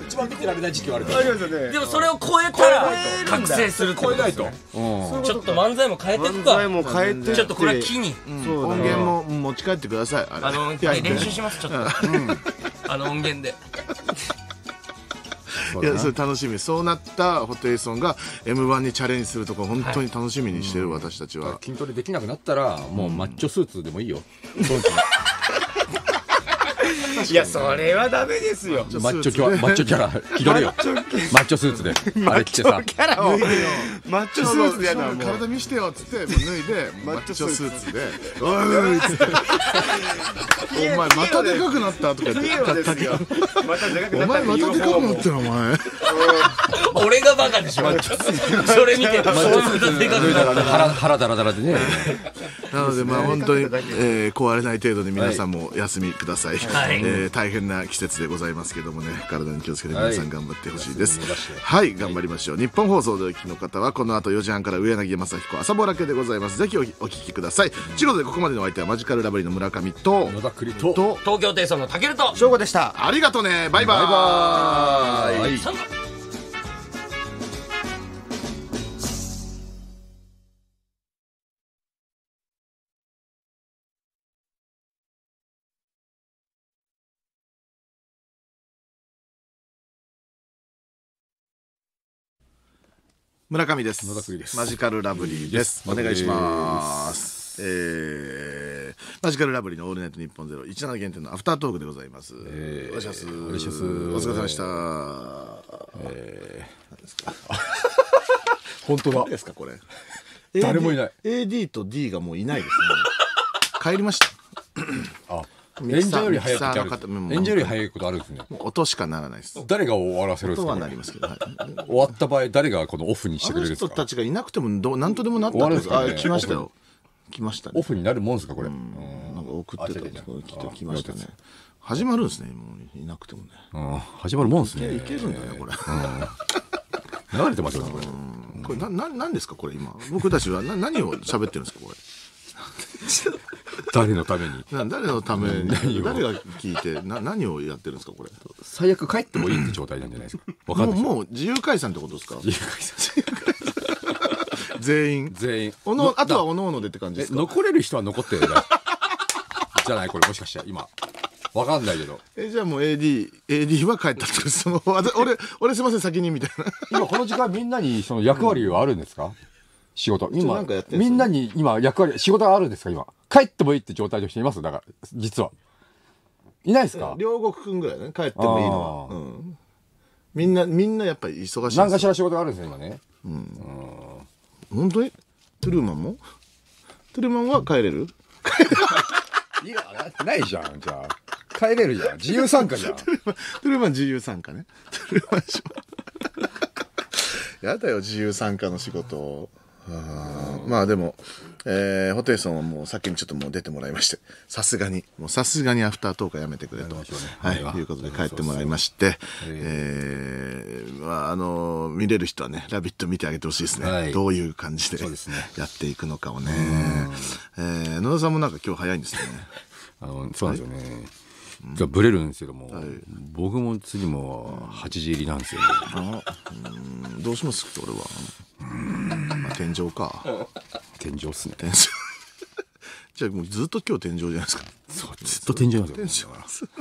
一番見てられない時期はあるありますよね。 でもそれを超えたら覚醒するってことですね。ちうんょっと漫才も変えていく漫才か。 も変えてちょっとこれは機にそうだ音源も持ち帰ってください。 はい練習しますちょっと音源で。 いやそれ楽しみ。そうなったホテイソンが M1 にチャレンジするとこ本当に楽しみにしてる私たちは。 筋トレできなくなったらもうマッチョスーツでもいいよ。 いやそれはダメですよ。 マッチョキャラ気取れよ。マッチョスーツであれ着てさ。 キャラをマッチョスーツでやだもう。 体見してよっつって脱いでマッチョスーツで「おい!」っつって「お前またでかくなった」とか言ってヒーローですよ。またでかく 「おなった前またでかくなったよお前」 俺がバカでしょ。それ見てマッチョスーツでかくなったら腹ダラダラでね。 なのでまあ本当に壊れない程度に皆さんもお休みください。大変な季節でございますけどもね、体に気をつけて皆さん頑張ってほしいです。はい頑張りましょう。日本放送でお聞きの方はこの後4時半から上柳正彦朝ぼらけでございます。ぜひお聞きください。ということでここまでのお相手はマジカルラブリーの村上と野田栗と東京テイソンのたけると正吾でした。 ありがとね。バイバーイ。 さよなら。 村上です。 野田栗です。 マジカルラブリーです。お願いします。マジカルラブリーのオールナイトニッポンゼロ17限定のアフタートークでございます。お願いします。お願いします。 お疲れ様でした。何ですか。 本当だ。 何ですかこれ。 誰もいない。 AD と D がもういないですね。帰りました。 あ、演者より早いことある。演者より早いことあるんですね。 音しかならないです。 誰が終わらせるんですか。 音はなりますけど。 終わった場合誰がこのオフにしてくれるんですか。 あの人たちがいなくても何とでもなったんですか。来ましたよ。来ましたね。 オフになるもんですかこれ。 なんか送ってたとこ来ましたね。始まるんですね。もういなくてもね。 始まるもんですね。 いけるんだねこれ。 流れてますよねこれ。 これなんですかこれ今。僕たちは何を喋ってるんですかこれ。 誰のために。 誰のために誰が聞いて何をやってるんですかこれ。 最悪帰ってもいいって状態なんじゃないですか。わかんない。 もう自由解散ってことですか。 自由解散。 全員。あとはおのおのでって感じですか。 残れる人は残ってるじゃないこれもしかして今わかんないけど。 じゃあもう AD は帰ったってことです。俺すいません先にみたいな。 今この時間みんなにその役割はあるんですか。仕事今みんなに今役割仕事があるんですか。今帰ってもいいって状態の人います。だから実はいないですか。 両国くんぐらいね帰ってもいいのは。みんなやっぱり忙しい。 何かしら仕事があるんですよ今ね。 本当にトゥルーマンは帰れる。 いやないじゃん。じゃあ帰れるじゃん。自由参加じゃん。 トゥルーマン自由参加ね。やだよ自由参加の仕事。まあでも、ホテイソンはもう先にちょっともう出てもらいまして、さすがにアフタートークはやめてくれと、はいいうことで帰ってもらいまして、まあ見れる人はねラビット見てあげてほしいですね。どういう感じでやっていくのかをね。野田さんもなんか今日早いんですね。 そうなんですよね。ブレるんですけども、僕も次も8時入りなんですよね。 どうします俺は。天井か。 天井っすね。 じゃあもうずっと今日天井じゃないですか。 そうずっと天井なんですよ。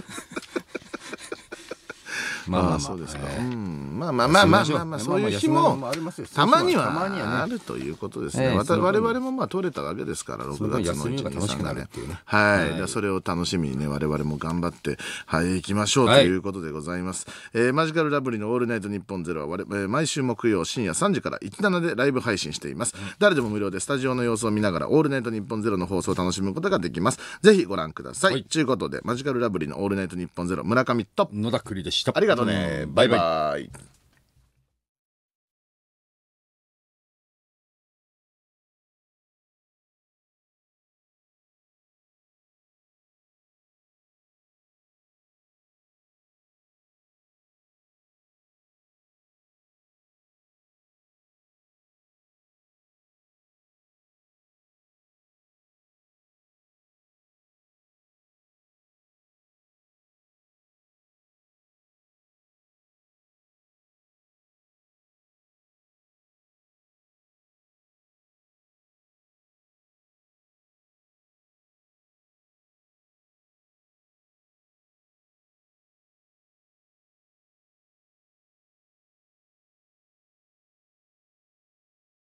まあそうですか。まあそういう日もたまにはあるということですね。我々もまあ取れたわけですから6月の1、2、3がね。はい。それを楽しみにね我々も頑張って行きましょうということでございます。マジカルラブリーのオールナイトニッポンゼロは毎週木曜深夜3時から17でライブ配信しています。誰でも無料でスタジオの様子を見ながらオールナイトニッポンゼロの放送を楽しむことができます。ぜひご覧ください。ということでマジカルラブリーのオールナイトニッポンゼロ村上と野田栗でした。 ありがとうね。バイバイ。